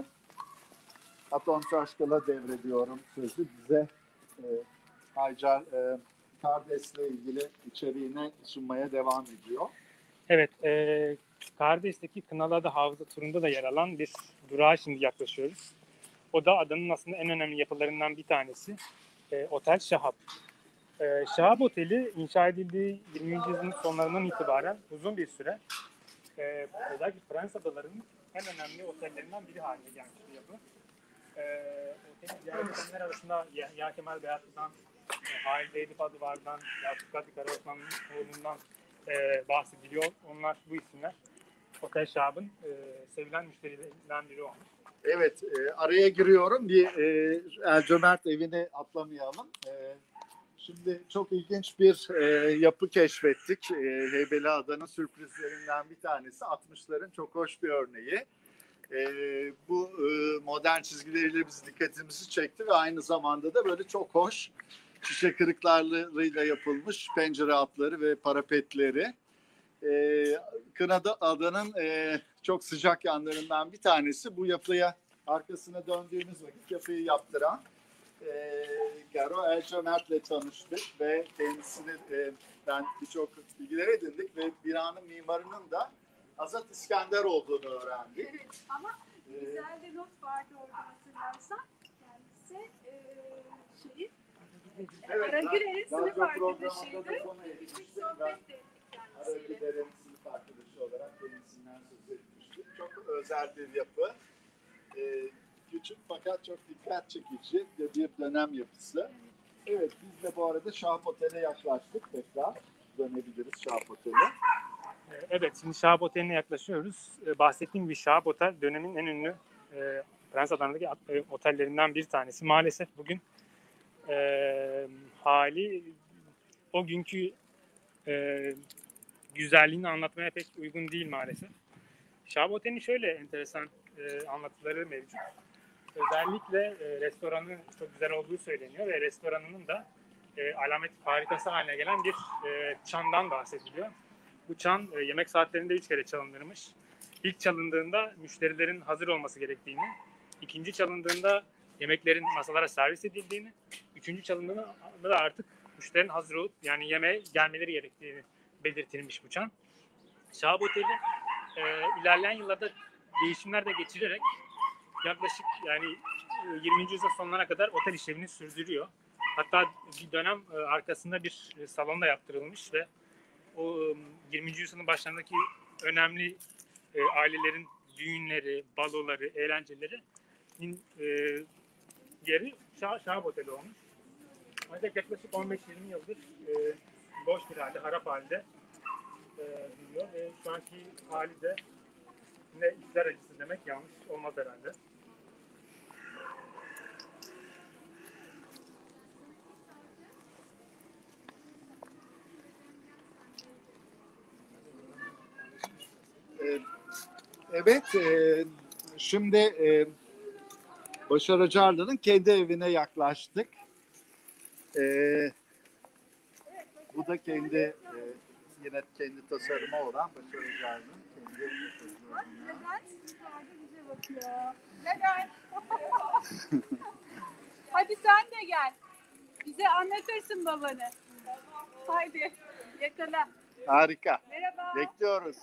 Aton Şaşkal'a devrediyorum sözü. Bize e, Hacer e, Kardes'le ilgili içeriğine sunmaya devam ediyor. Evet, e, Kardes'teki Kınalıada Hafıza turunda da yer alan bir durağa şimdi yaklaşıyoruz. O da adanın aslında en önemli yapılarından bir tanesi. E, Otel Şahap. E, Şahap Oteli inşa edildiği yirminci yüzyılın sonlarından itibaren uzun bir süre e, özellikle Fransız adalarının en önemli otellerinden biri haline gelmiş bir yapı. E, otelin ziyaret edenler arasında Yahya Kemal Beyatlı'dan, e, Halide Edip Adıvar'dan, Yakup Kadri Karaosmanoğlu'ndan e, bahsediliyor. Onlar bu isimler. Otel Şahab'ın e, sevilen müşterilerinden biri olmuş. Evet, e, araya giriyorum. Bir e, Ercömert evini atlamayalım. E, şimdi çok ilginç bir e, yapı keşfettik. E, Heybeliada'nın sürprizlerinden bir tanesi. altmışların çok hoş bir örneği. E, bu e, modern çizgileriyle biz dikkatimizi çekti ve aynı zamanda da böyle çok hoş şişe kırıklarıyla yapılmış pencere altları ve parapetleri. E, Kınada adanın e, çok sıcak yanlarından bir tanesi. Bu yapıya arkasına döndüğümüz vakit yapıyı yaptıran e, Garo Ercömert'le tanıştık ve kendisini e, ben birçok bilgiler edindik ve binanın mimarının da Azat İskender olduğunu öğrendik. Evet, ama güzel bir not vardı orada hatırlarsan. Kendisi e, şeyi Evet, Aragüler'in sınıf radyo programında arkadaşıydı. da konu Bir etmiştik. sohbet Ben de ettik kendisiyle. Aragüler'in sınıf arkadaşı olarak kendisinden söz etmiştik. Çok özel bir yapı. Ee, küçük fakat çok dikkat çekici bir dönem yapısı. Evet, biz de bu arada Şahap Otel'e yaklaştık tekrar. dönebiliriz Şahap Oteli? Evet, şimdi Şahap Oteli'ne yaklaşıyoruz. Bahsettiğim gibi Şahap Otel dönemin en ünlü e, Prens Adana'daki e, otellerinden bir tanesi. Maalesef bugün e, hali o günkü e, güzelliğini anlatmaya pek uygun değil maalesef. Şahap Oteli'nin şöyle enteresan e, anlatıları mevcut. Özellikle e, restoranı çok güzel olduğu söyleniyor ve restoranının da e, alamet farikası haline gelen bir e, çandan bahsediliyor. Bu çan e, yemek saatlerinde üç kere çalınırmış. İlk çalındığında müşterilerin hazır olması gerektiğini, ikinci çalındığında yemeklerin masalara servis edildiğini, üçüncü çalındığında da artık müşterinin hazır olup yani yemeğe gelmeleri gerektiğini belirtilmiş bu çan. Şahap Oteli e, ilerleyen yıllarda değişimler de geçirerek yaklaşık yani yirminci yüzyıl sonlarına kadar otel işlevini sürdürüyor. Hatta bir dönem e, arkasında bir salon da yaptırılmış ve o yirminci yüzyılın başlarındaki önemli e, ailelerin düğünleri, baloları, eğlencelerinin e, yeri Şah, Şahap Oteli olmuş. Ancak yaklaşık on beş yirmi yıldır e, boş bir halde, harap halde e, duruyor ve şu anki hali de ne işler acısı demek yanlış olmaz herhalde. Evet, e, şimdi e, Başar Acarlı'nın kendi evine yaklaştık. E, bu da kendi e, yine kendi tasarımı olan Başar Acarlı'nın kendi tasarımı. Neden? Yukarıda bize bakıyor. Neden? Hadi sen de gel. Bize anlatırsın babanı. Haydi yakala. Harika. Merhaba. Bekliyoruz.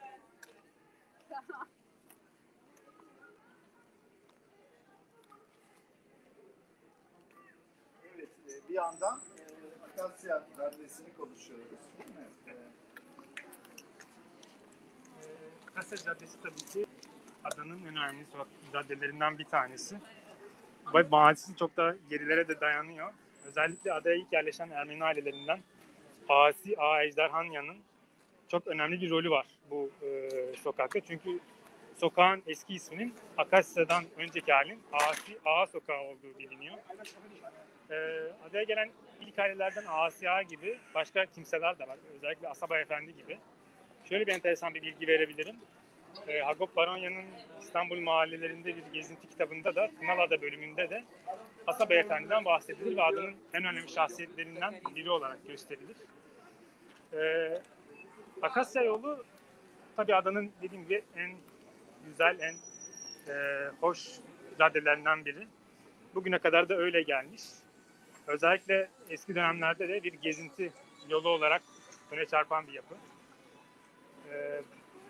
Evet, e, bir yandan e, Akasya Caddesi'ni konuşuyoruz, değil mi? E, Akasya Caddesi tabii ki adanın en önemli sokak caddelerinden bir tanesi. Ve mahallesi çok da gerilere de dayanıyor. Özellikle adaya ilk yerleşen Ermeni ailelerinden Asi Ağa Ejderhanya'nın çok önemli bir rolü var bu e, sokakta. Çünkü sokağın eski isminin Akasya'dan önceki halin Asi Ağa Sokağı olduğu biliniyor. E, adaya gelen ilk ailelerden Asi Ağa gibi başka kimseler de var. Özellikle Asaba Efendi gibi. Şöyle bir enteresan bir bilgi verebilirim. E, Hagop Baronya'nın İstanbul mahallelerinde bir gezinti kitabında da Kınalıada bölümünde de Asaba Efendi'den bahsedilir ve adanın en önemli şahsiyetlerinden biri olarak gösterilir. E, Akasya yolu tabii adanın dediğim gibi en güzel, en e, hoş caddelerinden biri. Bugüne kadar da öyle gelmiş. Özellikle eski dönemlerde de bir gezinti yolu olarak öne çarpan bir yapı. E,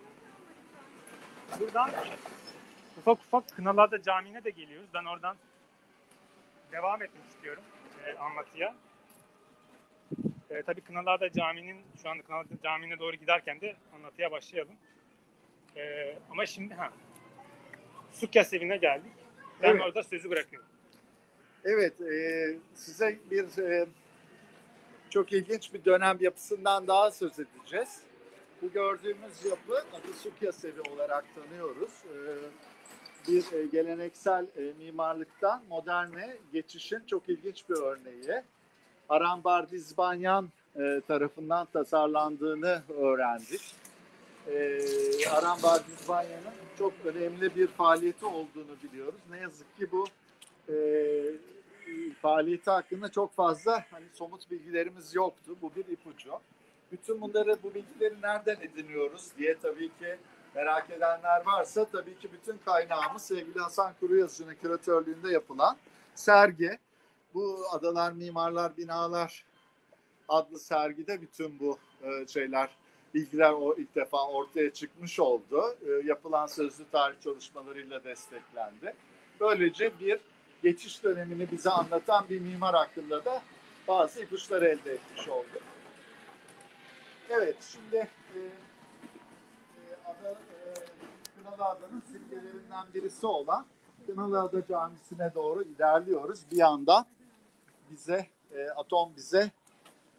buradan ufak ufak Kınalıada Camii'ne de geliyoruz. Ben oradan devam etmek istiyorum e, anlatıya. E, tabii Kınalıada Camii'nin, şu anda Kınalıada Camii'ne doğru giderken de anlatıya başlayalım. E, ama şimdi ha, Sukyas evine geldik. Ben Evet. orada sözü bırakıyorum. Evet, e, size bir e, çok ilginç bir dönem yapısından daha söz edeceğiz. Bu gördüğümüz yapı adı Sukyas evi olarak tanıyoruz. E, bir e, geleneksel e, mimarlıktan moderne geçişin çok ilginç bir örneği. Arambar Dizbanyan e, tarafından tasarlandığını öğrendik. E, Arambar Dizbanyan'ın çok önemli bir faaliyeti olduğunu biliyoruz. Ne yazık ki bu e, faaliyeti hakkında çok fazla hani somut bilgilerimiz yoktu. Bu bir ipucu. Bütün bunları, bu bilgileri nereden ediniyoruz diye tabii ki merak edenler varsa tabii ki bütün kaynağımız sevgili Hasan Kuruyazıcı'nın küratörlüğünde yapılan sergi. Bu Adalar Mimarlar Binalar adlı sergide bütün bu e, şeyler, bilgiler o ilk defa ortaya çıkmış oldu. E, yapılan sözlü tarih çalışmalarıyla desteklendi. Böylece bir geçiş dönemini bize anlatan bir mimar hakkında da bazı ipuçları elde etmiş olduk. Evet, şimdi e, e, ada, e, Kınalıada'nın simgelerinden birisi olan Kınalıada Camisi'ne doğru ilerliyoruz. Bir yandan bize, e, Atom bize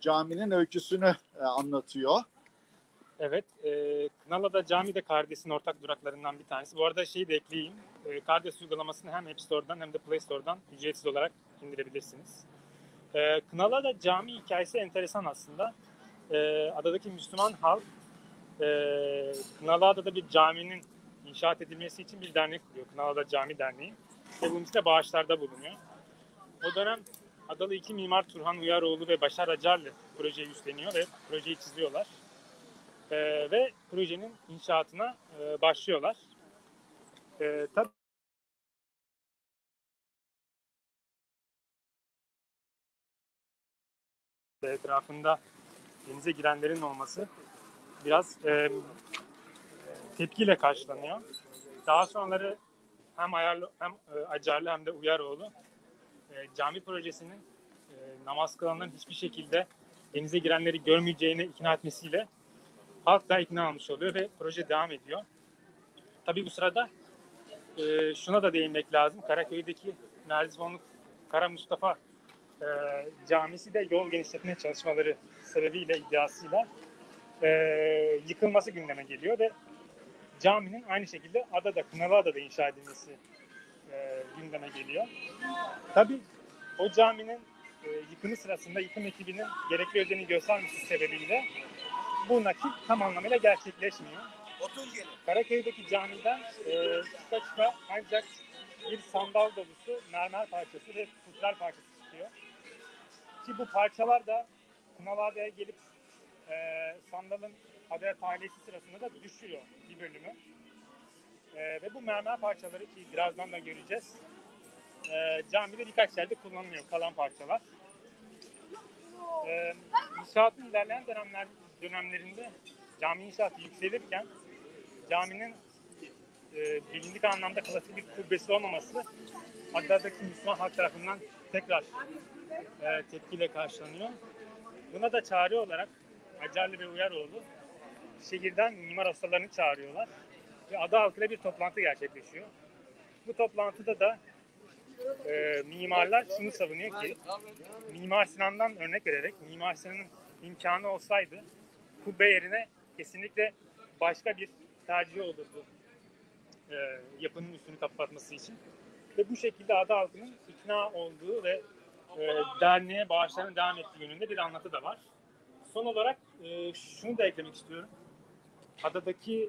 caminin öyküsünü e, anlatıyor. Evet, e, Kınalıada Cami de Kardes'in ortak duraklarından bir tanesi. Bu arada şeyi de ekleyeyim. E, Kardes uygulamasını hem App Store'dan hem de Play Store'dan ücretsiz olarak indirebilirsiniz. E, Kınalıada Cami hikayesi enteresan aslında. E, adadaki Müslüman halk e, Kınalıada'da bir caminin inşaat edilmesi için bir dernek kuruyor. Kınalıada Cami Derneği. Ve bunun için de bağışlarda bulunuyor. O dönem Adalı iki mimar Turhan Uyaroğlu ve Başar Acarlı projeyi üstleniyor ve projeyi çiziyorlar. Ee, ve projenin inşaatına e, başlıyorlar. Ee, tabii etrafında denize girenlerin olması biraz e, tepkiyle karşılanıyor. Daha sonraları hem Ayarlı, hem e, Acarlı hem de Uyaroğlu e, cami projesinin e, namaz kılanların hiçbir şekilde denize girenleri görmeyeceğine ikna etmesiyle halk da ikna almış oluyor ve proje devam ediyor. Tabii bu sırada e, şuna da değinmek lazım. Karaköy'deki Merzifonlu Kara Mustafa e, Camisi de yol genişletme çalışmaları sebebiyle, iddiasıyla e, yıkılması gündeme geliyor ve caminin aynı şekilde adada, Kınalıada'da inşa edilmesi e, gündeme geliyor. Tabii o caminin e, yıkımı sırasında yıkım ekibinin gerekli özeni göstermesi sebebiyle bu nakil tam anlamıyla gerçekleşmiyor. Karaköy'deki camiden e, çıka çıka ancak bir sandal dolusu mermer parçası ve futral parçası çıkıyor. Ki bu parçalar da Kınalıada'ya gelip e, sandalın adaya tahliyesi sırasında da düşüyor bir bölümü. E, ve bu mermer parçaları ki birazdan da göreceğiz. E, camide birkaç yerde kullanılıyor kalan parçalar. E, inşaatın ilerleyen dönemler, dönemlerinde cami inşaatı yükselirken caminin e, bilindik anlamda klasik bir kubbesi olmaması adadaki Müslüman halk tarafından tekrar e, tepkiyle karşılanıyor. Buna da çare olarak Acarlı ve Uyaroğlu şehirden mimar ustalarını çağırıyorlar ve ada halkıyla bir toplantı gerçekleşiyor. Bu toplantıda da e, mimarlar şunu savunuyor ki Mimar Sinan'dan örnek vererek Mimar Sinan'ın imkanı olsaydı kubbe yerine kesinlikle başka bir tercih olurdu e, yapının üstünü kapatması için. Ve bu şekilde ada halkının ikna olduğu ve e, derneğe bağışlarının devam ettiği yönünde bir anlatı da var. Son olarak e, şunu da eklemek istiyorum. Adadaki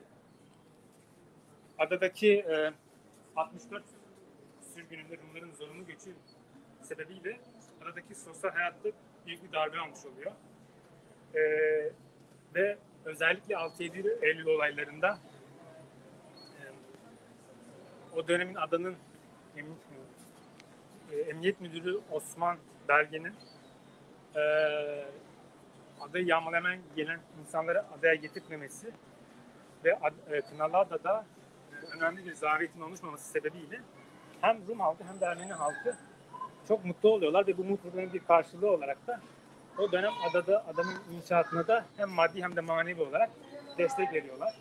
adadaki e, altmış dört sürgününde Rumların zorunlu göçü sebebiyle adadaki sosyal hayatta büyük bir darbe almış oluyor. E, ve özellikle altı yedi Eylül olaylarında e, o dönemin adanın emniyet, e, emniyet müdürü Osman Belge'nin e, adayı yağmalayan gelen insanları adaya getirtmemesi ve e, Kınalıada'da e, önemli bir zaviyetin oluşmaması sebebiyle hem Rum halkı hem de Ermeni halkı çok mutlu oluyorlar ve bu mutluluğun bir karşılığı olarak da o dönem adada adanın inşaatına da hem maddi hem de manevi olarak destek veriyorlar.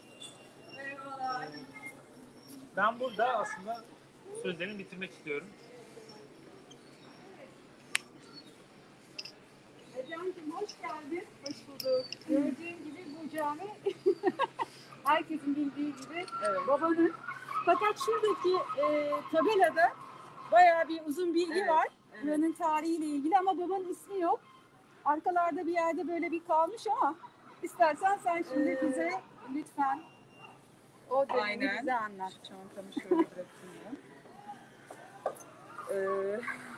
Ben burada aslında sözlerimi bitirmek istiyorum. Ecem'cim hoş geldin. Hoş bulduk. Gördüğün gibi bu cami herkesin bildiği gibi evet. Babanın. Fakat şuradaki e, tabelada bayağı bir uzun bilgi evet, var. Evet. Buranın tarihiyle ilgili ama babanın ismi yok. Arkalarda bir yerde böyle bir kalmış ama istersen sen şimdi ee, bize lütfen o dönemi bize anlat. Çantamı şöyle bırakayım. Ee,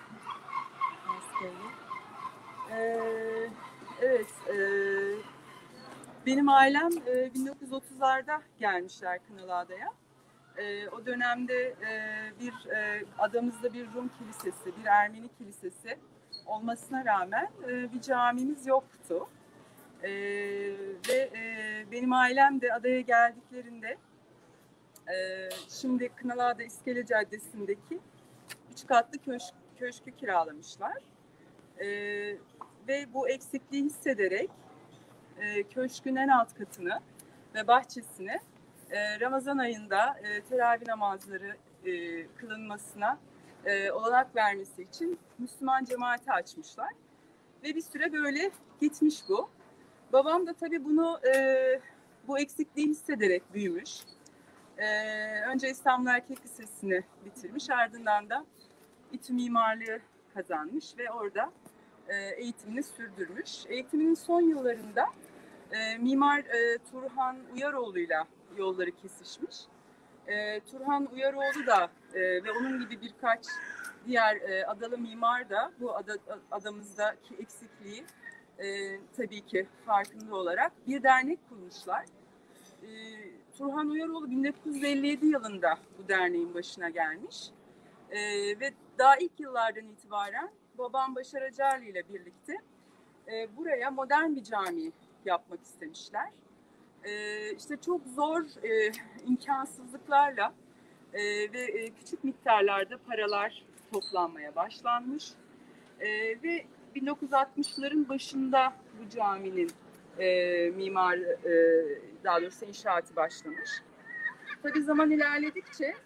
ee, evet, e, benim ailem e, bin dokuz yüz otuzlarda gelmişler Kınalıada'ya. E, o dönemde e, bir e, adamızda bir Rum kilisesi, bir Ermeni kilisesi olmasına rağmen e, bir camimiz yoktu. E, ve e, benim ailem de adaya geldiklerinde e, şimdi Kınalıada İskele Caddesi'ndeki üç katlı köşk, köşkü kiralamışlar. E, ve bu eksikliği hissederek e, köşkün en alt katını ve bahçesini e, Ramazan ayında e, teravih namazları e, kılınmasına e, olanak vermesi için Müslüman cemaati açmışlar. Ve bir süre böyle gitmiş bu. Babam da tabii bunu e, bu eksikliği hissederek büyümüş. E, önce İstanbul Erkek Lisesi'ni bitirmiş, ardından da İTÜ Mimarlığı kazanmış ve orada e, eğitimini sürdürmüş. Eğitiminin son yıllarında e, Mimar e, Turhan Uyaroğlu'yla yolları kesişmiş. E, Turhan Uyaroğlu da e, ve onun gibi birkaç diğer e, adalı mimar da bu ada, adamızdaki eksikliği e, tabii ki farkında olarak bir dernek kurmuşlar. E, Turhan Uyaroğlu bin dokuz yüz elli yedi yılında bu derneğin başına gelmiş. E, ve daha ilk yıllardan itibaren babam Başar Acarlı ile birlikte e, buraya modern bir cami yapmak istemişler. E, işte çok zor e, imkansızlıklarla e, ve e, küçük miktarlarda paralar toplanmaya başlanmış. E, ve bin dokuz yüz altmışların başında bu caminin e, mimar, e, daha doğrusu inşaatı başlamış. Tabii zaman ilerledikçe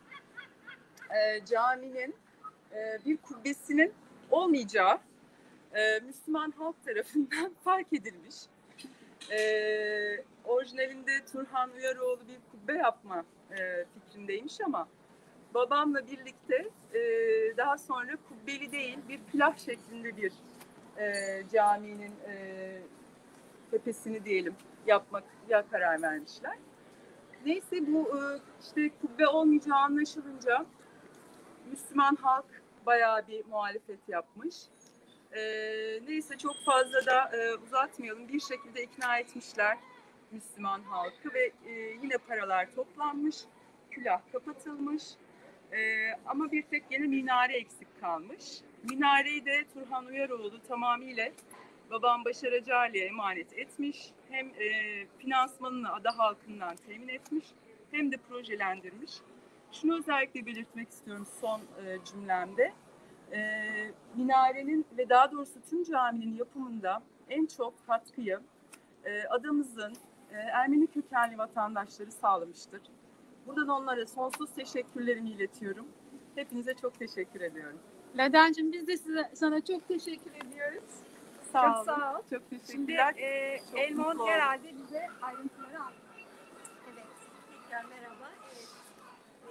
e, caminin e, bir kubbesinin olmayacağı e, Müslüman halk tarafından fark edilmiş. E, orijinalinde Turhan Uyaroğlu bir kubbe yapma e, fikrindeymiş ama babamla birlikte e, daha sonra kubbeli değil bir külah şeklinde bir e, caminin e, tepesini diyelim yapmak ya karar vermişler. Neyse bu e, işte kubbe olmayacağı anlaşılınca Müslüman halk bayağı bir muhalefet yapmış. E, neyse çok fazla da e, uzatmayalım. Bir şekilde ikna etmişler Müslüman halkı ve e, yine paralar toplanmış, külah kapatılmış. E, ama bir tek yine minare eksik kalmış. Minareyi de Turhan Uyaroğlu tamamıyla babam Başar Acarlı'ya emanet etmiş. Hem e, finansmanını ada halkından temin etmiş hem de projelendirmiş. Şunu özellikle belirtmek istiyorum son e, cümlemde. E, minarenin ve daha doğrusu tüm caminin yapımında en çok katkıyı e, adamızın e, Ermeni kökenli vatandaşları sağlamıştır. Buradan onlara sonsuz teşekkürlerimi iletiyorum. Hepinize çok teşekkür ediyorum. Ladencim biz de size, sana çok teşekkür ediyoruz. Sağ Çok olun. sağ ol. Çok Şimdi teşekkürler. e, Çok Elmon mutlu oldum. herhalde bize ayrıntıları anlatacak. Evet. Tekrar merhaba. Evet. E,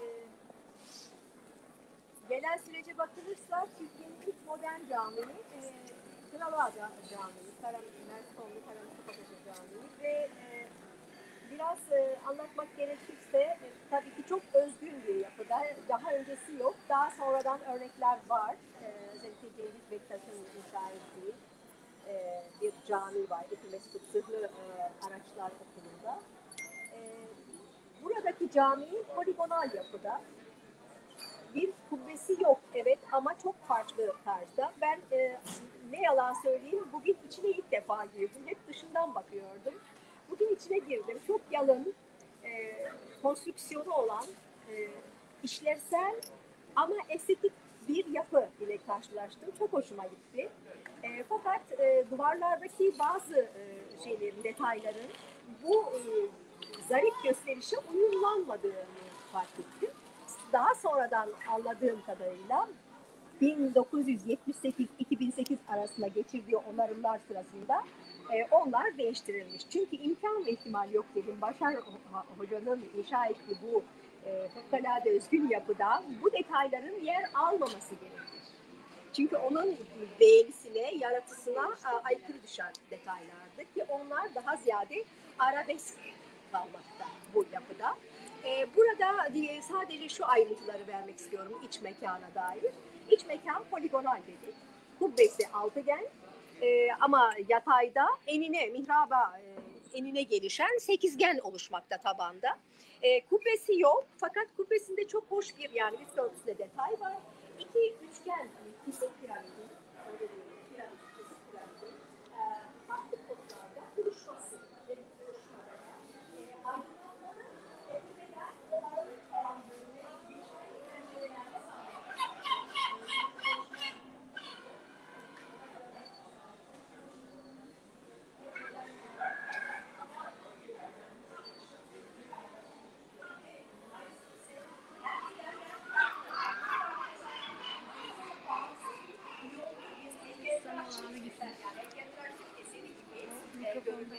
gelen sürece bakılırsa Türkiye'nin ilk modern camii e, Kınalıada Camii, Mersinli Karamürsel Camii ve e, biraz e, anlatmak gerekirse e, tabii ki çok özgün bir yapıda. Daha öncesi yok. Daha sonradan örnekler var. E, özellikle Cengiz Bektaş'ın inşa ettiği e, bir cami var. Ekim Mesut Sırlı e, Araçlar Okulu'nda. E, buradaki cami poligonal yapıda. Bir kubbesi yok evet ama çok farklı tarzda. Ben e, ne yalan söyleyeyim bugün içine ilk defa girdim. Hep dışından bakıyordum. Bugün içine girdim. Çok yalın, e, konstrüksiyonu olan, e, işlevsel ama estetik bir yapı ile karşılaştım. Çok hoşuma gitti. E, fakat e, duvarlardaki bazı e, şeylerin, detayların bu e, zarif gösterişe uyumlanmadığını fark ettim. Daha sonradan anladığım kadarıyla bin dokuz yüz yetmiş sekiz iki bin sekiz arasında geçirdiği onarımlar sırasında e, onlar değiştirilmiş. Çünkü imkan ve ihtimal yok dedim. Başar Hoca'nın inşa ettiği bu e, fevkalade özgün yapıda bu detayların yer almaması gerekir. Çünkü onun beğenisine, yaratısına a, aykırı düşen detaylardı ki onlar daha ziyade arabesk kalmakta bu yapıda. Ee, burada diye sadece şu ayrıntıları vermek istiyorum iç mekana dair. İç mekan poligonal dedik. Kubbesi altıgen e, ama yatayda enine, mihraba e, enine gelişen sekizgen oluşmakta tabanda. E, kubbesi yok fakat kubbesinde çok hoş bir yani üst örtüsünde detay var. İki üçgen, kısık piramidi, öyle diyorum, piramit, kısık piramidi, e, farklı kodlarda buluşması.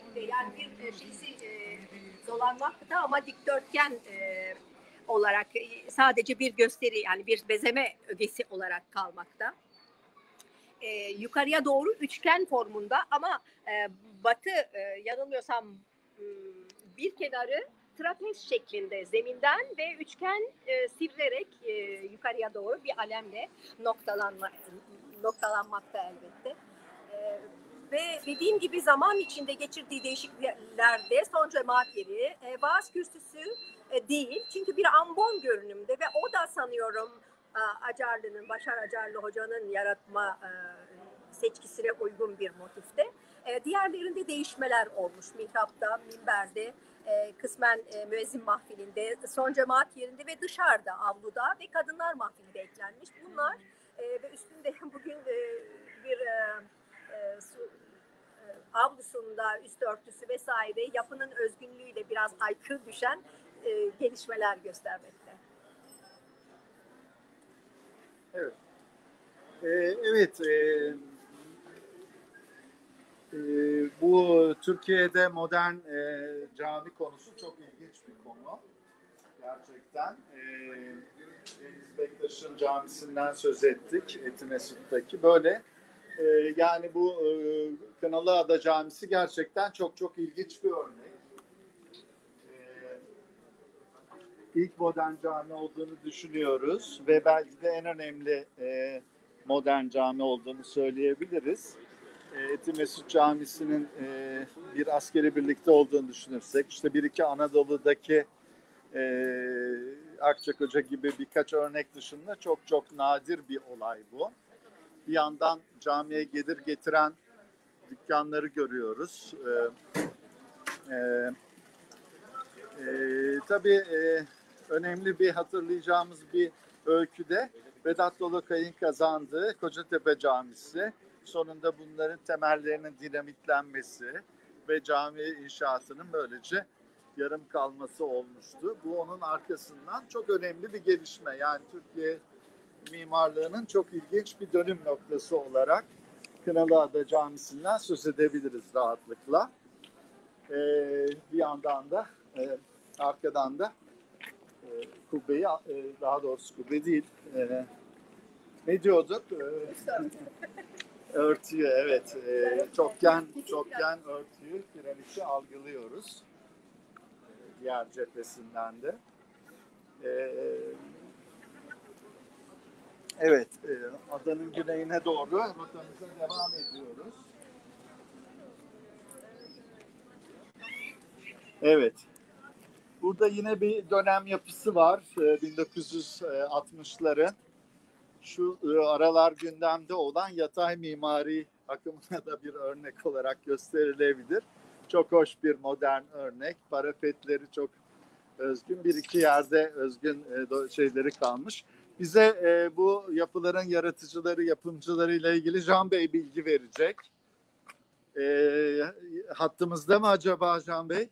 şeklinde, yani bir e, şeysi e, dolanmakta ama dikdörtgen e, olarak e, sadece bir gösteri, yani bir bezeme ögesi olarak kalmakta. E, yukarıya doğru üçgen formunda ama e, batı e, yanılmıyorsam bir kenarı trapez şeklinde zeminden ve üçgen e, sivrilerek e, yukarıya doğru bir alemle noktalanma, noktalanmakta elbette. E, ve dediğim gibi zaman içinde geçirdiği değişikliklerde son cemaat yeri e, vaaz kürsüsü e, değil. Çünkü bir ambon görünümde ve o da sanıyorum e, Acarlı'nın, Başar Acarlı hocanın yaratma e, seçkisine uygun bir motifte. E, diğerlerinde değişmeler olmuş. Mihrapta, minberde, e, kısmen e, müezzin mahfilinde, son cemaat yerinde ve dışarıda, avluda ve kadınlar mahfilinde eklenmiş. Bunlar e, ve üstünde bugün e, bir e, e, su, e, avlusunda üst örtüsü vesaire yapının özgünlüğüyle biraz aykırı düşen e, gelişmeler göstermekte. Evet. Ee, evet. E, e, bu Türkiye'de modern e, cami konusu çok ilginç bir konu. Gerçekten. E, Deniz Bektaş'ın camisinden söz ettik. Etimesut'taki. Böyle e, yani bu e, Kınalıada Camisi gerçekten çok çok ilginç bir örnek. İlk modern cami olduğunu düşünüyoruz ve belki de en önemli e, modern cami olduğunu söyleyebiliriz. E, Etimesut Camisi'nin e, bir askeri birlikte olduğunu düşünürsek, işte bir iki Anadolu'daki e, Akçakoca gibi birkaç örnek dışında çok çok nadir bir olay bu. Bir yandan camiye gelir getiren dükkanları görüyoruz. E, e, e, tabii e, önemli bir hatırlayacağımız bir öyküde Vedat Dolokay'ın kazandığı Kocatepe Camisi. Sonunda bunların temellerinin dinamitlenmesi ve cami inşaatının böylece yarım kalması olmuştu. Bu onun arkasından çok önemli bir gelişme. Yani Türkiye mimarlığının çok ilginç bir dönüm noktası olarak Kınalıada Camisi'nden söz edebiliriz rahatlıkla. Ee, bir yandan da e, arkadan da e, kubbeyi, e, daha doğrusu kubbe değil, e, ne diyorduk? E, örtüyü, evet. E, çokgen, çokgen örtüyü, piramidi algılıyoruz. E, diğer cephesinden de. E, evet, e, adanın güneyine doğru rotamıza devam ediyoruz. Evet. Burada yine bir dönem yapısı var. bin dokuz yüz altmışların. Şu aralar gündemde olan yatay mimari akımına da bir örnek olarak gösterilebilir. Çok hoş bir modern örnek. Parapetleri çok özgün. Bir iki yerde özgün şeyleri kalmış. Bize bu yapıların yaratıcıları, yapımcılarıyla ilgili Can Bey bilgi verecek. Hattımızda mı acaba Can Bey?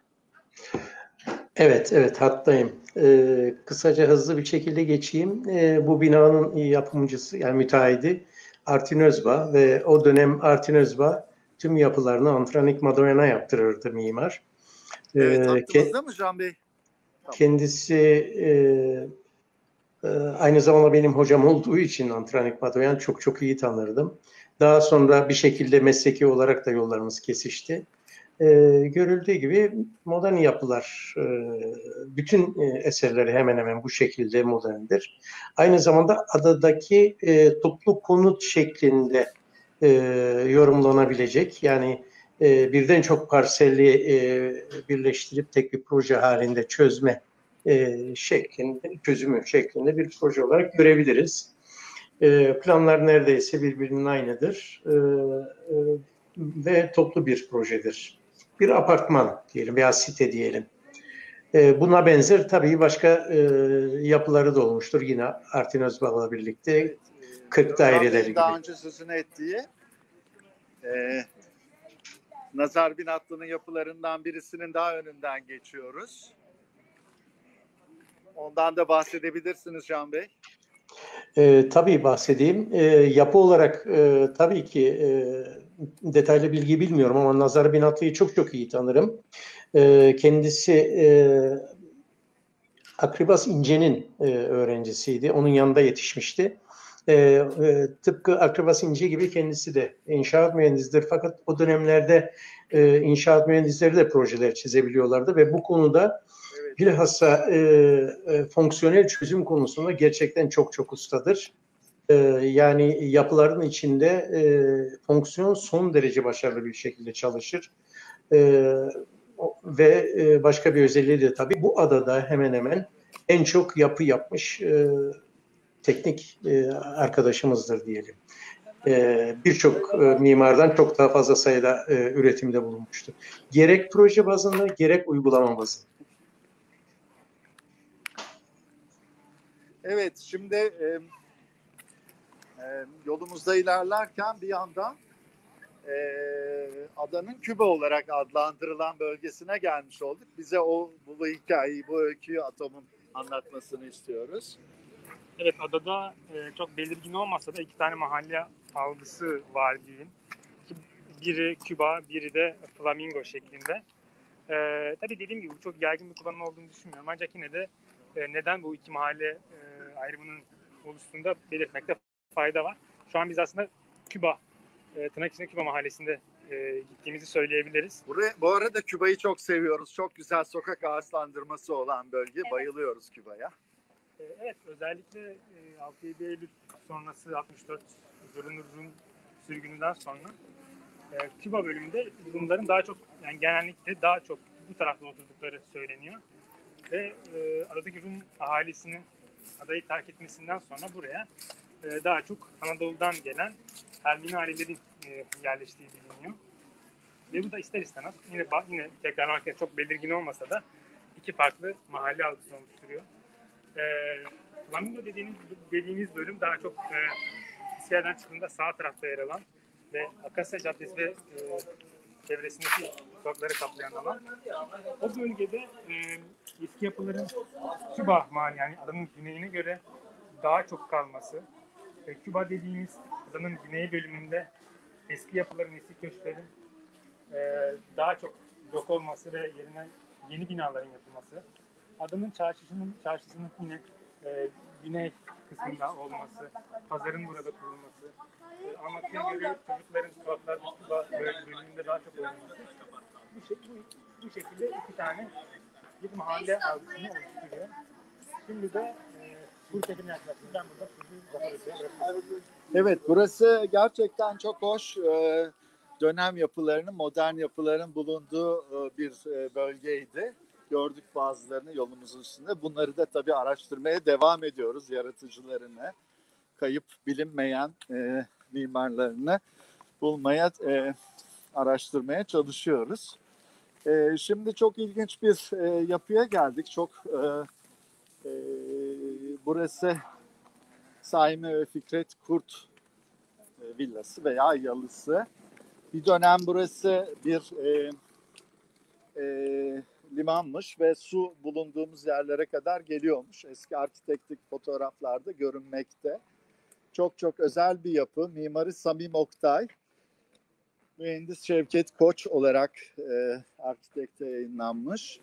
Evet, evet hattayım. Ee, kısaca hızlı bir şekilde geçeyim. Ee, bu binanın yapımcısı, yani müteahhidi Artin Özbağ ve o dönem Artin Özbağ tüm yapılarını Antranik Madoyan'a yaptırırdı mimar. Ee, Evet, hattımızda ke- mı Can Bey? Kendisi e, e, aynı zamanda benim hocam olduğu için Antranik Madoyan çok çok iyi tanırdım. Daha sonra bir şekilde mesleki olarak da yollarımız kesişti. Ee, görüldüğü gibi modern yapılar, e, bütün e, eserleri hemen hemen bu şekilde moderndir. Aynı zamanda adadaki e, toplu konut şeklinde e, yorumlanabilecek, yani e, birden çok parselli e, birleştirip tek bir proje halinde çözme e, şeklinde, çözümü şeklinde bir proje olarak görebiliriz. E, planlar neredeyse birbirinin aynıdır e, e, ve toplu bir projedir. Bir apartman diyelim veya site diyelim. E, buna benzer tabii başka e, yapıları da olmuştur yine Artin Özbağ'la birlikte. Evet, kırk daireleri gibi. Daha önce sözünü ettiği e, Nazar Binatlı'nın yapılarından birisinin daha önünden geçiyoruz. Ondan da bahsedebilirsiniz Can Bey. E, tabii bahsedeyim. E, yapı olarak e, tabii ki e, detaylı bilgi bilmiyorum ama Nazar Binatlı'yı çok çok iyi tanırım. E, kendisi e, Akribas İnce'nin e, öğrencisiydi. Onun yanında yetişmişti. E, e, tıpkı Akribas İnce gibi kendisi de inşaat mühendisidir. Fakat o dönemlerde e, inşaat mühendisleri de projeler çizebiliyorlardı ve bu konuda bilhassa e, e, fonksiyonel çözüm konusunda gerçekten çok çok ustadır. E, yani yapıların içinde e, fonksiyon son derece başarılı bir şekilde çalışır. E, ve e, başka bir özelliği de tabii bu adada hemen hemen en çok yapı yapmış e, teknik e, arkadaşımızdır diyelim. E, Birçok e, mimardan çok daha fazla sayıda e, üretimde bulunmuştur. Gerek proje bazında gerek uygulama bazında. Evet, şimdi e, e, yolumuzda ilerlerken bir yandan e, adanın Küba olarak adlandırılan bölgesine gelmiş olduk. Bize o bu hikayeyi, bu öyküyü Atom'un anlatmasını istiyoruz. Evet, adada e, çok belirgin olmasa da iki tane mahalle algısı var diyeyim. Biri Küba, biri de Flamingo şeklinde. E, tabii dediğim gibi çok yaygın bir kullanım olduğunu düşünmüyorum. Ancak yine de e, neden bu iki mahalle e, ayrımının oluştuğunda belirtmekte fayda var. Şu an biz aslında Küba, e, tırnak içinde Küba mahallesinde e, gittiğimizi söyleyebiliriz. Buraya, bu arada Küba'yı çok seviyoruz. Çok güzel sokak ağaçlandırması olan bölge. Evet. Bayılıyoruz Küba'ya. E, evet, özellikle e, altı yedi Eylül sonrası altmış dört Rumların sürgününden sonra e, Küba bölümünde Rumların daha çok, yani genellikle daha çok bu tarafta oturdukları söyleniyor. Ve e, adadaki Rum ahalisinin adayı terk etmesinden sonra buraya e, daha çok Anadolu'dan gelen Ermeni ailelerin e, yerleştiği biliniyor. Ve bu da ister istemez yine, yine tekrar çok belirgin olmasa da iki farklı mahalle algısını oluşturuyor. E, Flamingo dediğimiz, dediğimiz bölüm daha çok e, İskele'den çıktığında sağ tarafta yer alan ve Akasya Caddesi ve e, çevresindeki sokakları kaplayan alan. O bölgede e, eski yapıların Küba mahalle, yani adanın güneyine göre daha çok kalması. E, Küba dediğimiz adanın güney bölümünde eski yapıların, eski köşklerin e, daha çok yok olması ve yerine yeni binaların yapılması. Adanın çarşısının, çarşısının yine e, güney kısmında olması, pazarın burada kurulması, e, anlatıya göre çocukların sokaklarda Küba bölümünde daha çok olması. Bu, şey, bu, bu şekilde iki tane bir mahalle algısını oluşturuyor. Şimdi de e, Burtek'in yaklaşımı. Ben burada sizi daha öteye. Evet, burası gerçekten çok hoş. Ee, dönem yapılarının, modern yapıların bulunduğu e, bir e, bölgeydi. Gördük bazılarını yolumuzun üstünde. Bunları da tabii araştırmaya devam ediyoruz. Yaratıcılarını, kayıp bilinmeyen e, mimarlarını bulmaya, e, araştırmaya çalışıyoruz. E, şimdi çok ilginç bir e, yapıya geldik. Çok e, e, burası Saime ve Fikret Kurt e, villası veya yalısı. Bir dönem burası bir e, e, limanmış ve su bulunduğumuz yerlere kadar geliyormuş. Eski arkitektik fotoğraflarda görünmekte. Çok çok özel bir yapı. Mimarı Samim Oktay, mühendis Şevket Koç olarak e, arkitekte yayınlanmış.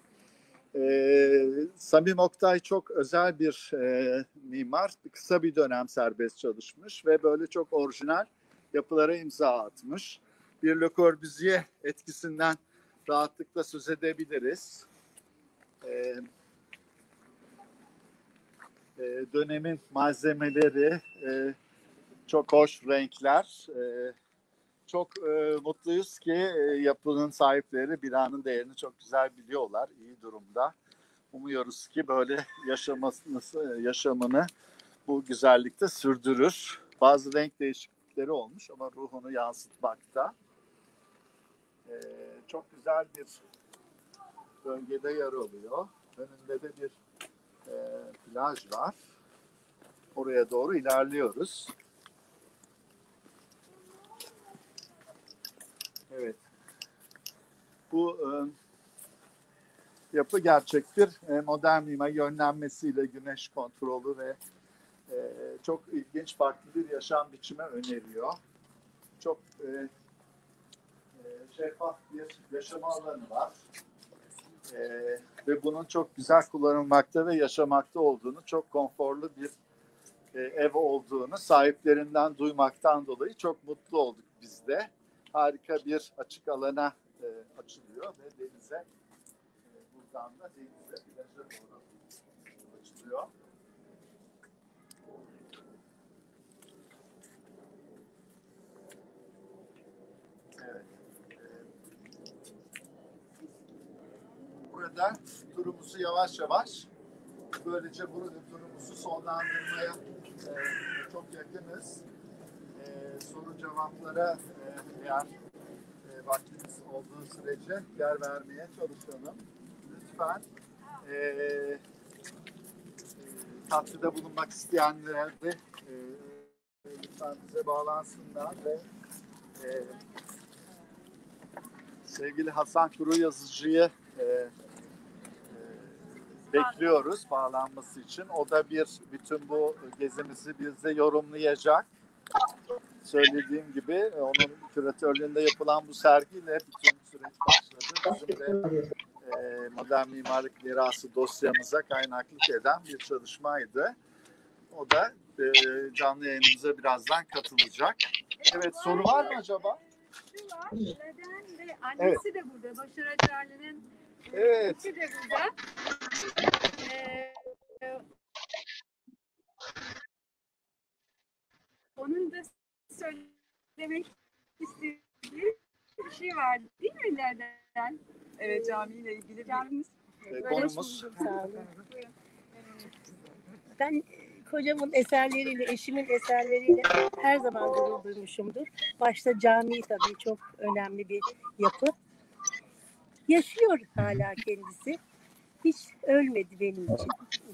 E, Samim Oktay çok özel bir e, mimar. Kısa bir dönem serbest çalışmış ve böyle çok orijinal yapılara imza atmış. Bir Le Corbusier etkisinden rahatlıkla söz edebiliriz. E, e, dönemin malzemeleri, e, çok hoş renkler. E, çok e, mutluyuz ki e, yapının sahipleri binanın değerini çok güzel biliyorlar, iyi durumda. Umuyoruz ki böyle yaşamasını, yaşamını bu güzellikte sürdürür. Bazı renk değişiklikleri olmuş ama ruhunu yansıtmakta. E, çok güzel bir bölgede yer alıyor. Önünde de bir e, plaj var. Oraya doğru ilerliyoruz. Evet. Bu e, yapı gerçek bir e, modern mimari yönlenmesiyle güneş kontrolü ve e, çok ilginç, farklı bir yaşam biçimi öneriyor. Çok e, e, şeffaf bir yaşam alanı var. E, ve bunun çok güzel kullanılmakta ve yaşamakta olduğunu, çok konforlu bir e, ev olduğunu sahiplerinden duymaktan dolayı çok mutlu olduk biz de. Harika bir açık alana e, açılıyor ve denize, e, buradan da denize, plaja doğru açılıyor. Evet. Burada turumuzu yavaş yavaş, böylece burada turumuzu sonlandırmaya e, çok yakınız. E, soru cevaplara e, eğer e, vaktimiz olduğu sürece yer vermeye çalışalım. Lütfen e, e, katkıda bulunmak isteyenler de e, lütfen bize bağlansınlar ve e, sevgili Hasan Kuru Yazıcı'yı e, e, bekliyoruz bağlanması için. O da bir bütün bu gezimizi bizde yorumlayacak. Söylediğim gibi onun küratörlüğünde yapılan bu sergiyle bütün süreç başladı. Bizim de e, modern mimarlık mirası dosyamıza kaynaklık eden bir çalışmaydı. O da e, canlı yayınımıza birazdan katılacak. Evet, soru var mı acaba? Şu var, neden ve annesi Evet. de burada. Başar Acarlı'nın Evet. annesi de burada. Ee, e, onun da söylemek istediği bir şey var değil mi ileriden? Evet, camiyle ilgili bir Camimiz E, böyle konumuz Sağ olun. Ben kocamın eserleriyle, eşimin eserleriyle her zaman gurur duymuşumdur. Başta cami tabii çok önemli bir yapı. Yaşıyor hala kendisi. Hiç ölmedi benim için.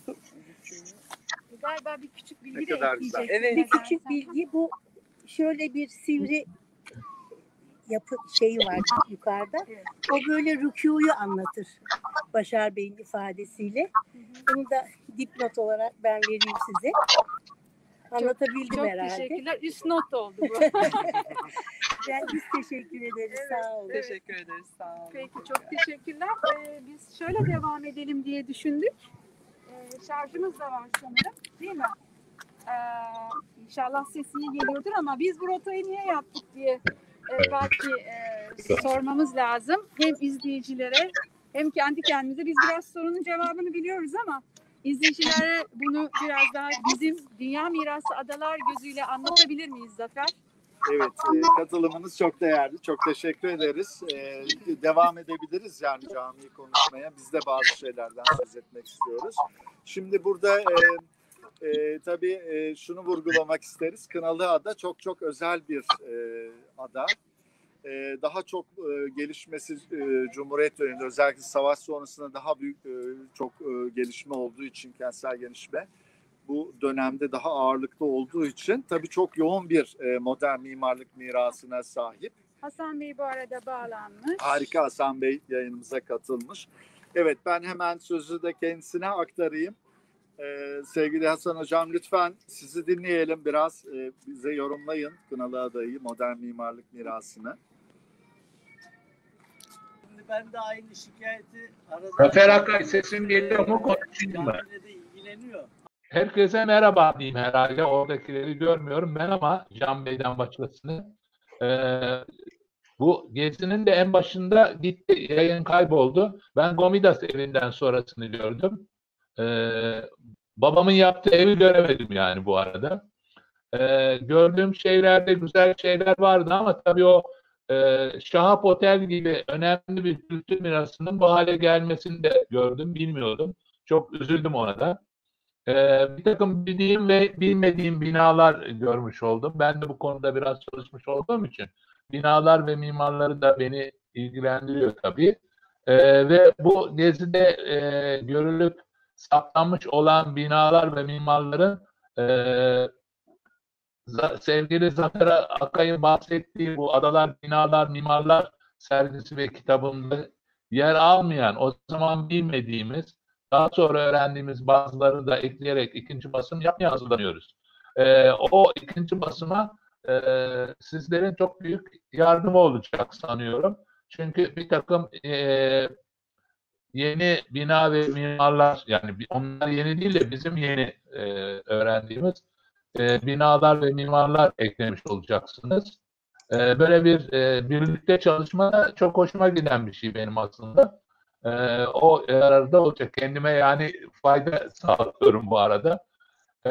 galiba bir küçük bilgi Ne de kadar güzel. ekleyecek. Evet. Bir küçük bilgi, bu şöyle bir sivri yapı şeyi var yukarıda. Evet. O böyle rükûyu anlatır Başar Bey'in ifadesiyle. Bunu da dipnot olarak ben vereyim size. Anlatabildim Çok herhalde. teşekkürler. Üst not oldu bu. Ben biz teşekkür ederiz. Sağ olun. Teşekkür ederiz. Sağ olun. Peki çok teşekkürler. Ee, biz şöyle devam edelim diye düşündük. Ee, şarjımız da var sanırım, değil mi? Ee, inşallah sesi iyi geliyordur ama biz bu rotayı niye yaptık diye e, belki e, sormamız lazım. Hem izleyicilere hem kendi kendimize. Biz biraz sorunun cevabını biliyoruz ama izleyicilere bunu biraz daha bizim Dünya Mirası Adalar gözüyle anlatabilir miyiz Zafer? Evet, e, katılımınız çok değerli. Çok teşekkür ederiz. E, devam edebiliriz yani camiyi konuşmaya. Biz de bazı şeylerden söz etmek istiyoruz. Şimdi burada e, e, tabii e, şunu vurgulamak isteriz. Kınalıada çok çok özel bir e, ada. E, daha çok e, gelişmesi e, Cumhuriyet döneminde, özellikle savaş sonrasında daha büyük e, çok e, gelişme olduğu için, kentsel gelişme bu dönemde daha ağırlıklı olduğu için tabii çok yoğun bir e, modern mimarlık mirasına sahip. Hasan Bey bu arada bağlanmış. Harika, Hasan Bey yayınımıza katılmış. Evet, ben hemen sözü de kendisine aktarayım. Ee, sevgili Hasan Hocam, lütfen sizi dinleyelim biraz. Ee, bize yorumlayın Kınalıada'yı, modern mimarlık mirasını. Şimdi ben de aynı şikayeti arada... Zafer Akay, sesim geliyor mu? Konuşayım mı? Camide de ilgileniyor. Herkese merhaba diyeyim herhalde. Oradakileri görmüyorum ben ama Can Bey'den başkasını. Ee, bu gezinin de en başında gitti, yayın kayboldu. Ben Gomidas evinden sonrasını gördüm. Ee, babamın yaptığı evi göremedim yani bu arada. Ee, gördüğüm şeylerde güzel şeyler vardı ama tabii o e, Şahap Otel gibi önemli bir kültür mirasının bu hale gelmesini de gördüm, bilmiyordum. Çok üzüldüm ona da. Ee, bir takım bildiğim ve bilmediğim binalar görmüş oldum. Ben de bu konuda biraz çalışmış olduğum için binalar ve mimarları da beni ilgilendiriyor tabii. Ee, ve bu gezide e, görülüp saptanmış olan binalar ve mimarların e, sevgili Zafer Akay'ın bahsettiği bu Adalar, Binalar, Mimarlar sergisi ve kitabında yer almayan, o zaman bilmediğimiz, daha sonra öğrendiğimiz bazıları da ekleyerek ikinci basım yapmaya hazırlanıyoruz. E, o ikinci basıma e, sizlerin çok büyük yardımı olacak sanıyorum. Çünkü bir takım e, yeni bina ve mimarlar, yani onlar yeni değil de bizim yeni e, öğrendiğimiz e, binalar ve mimarlar eklemiş olacaksınız. E, böyle bir e, birlikte çalışma da çok hoşuma giden bir şey benim aslında. E, o arada olacak. Kendime yani fayda sağlıyorum bu arada. E,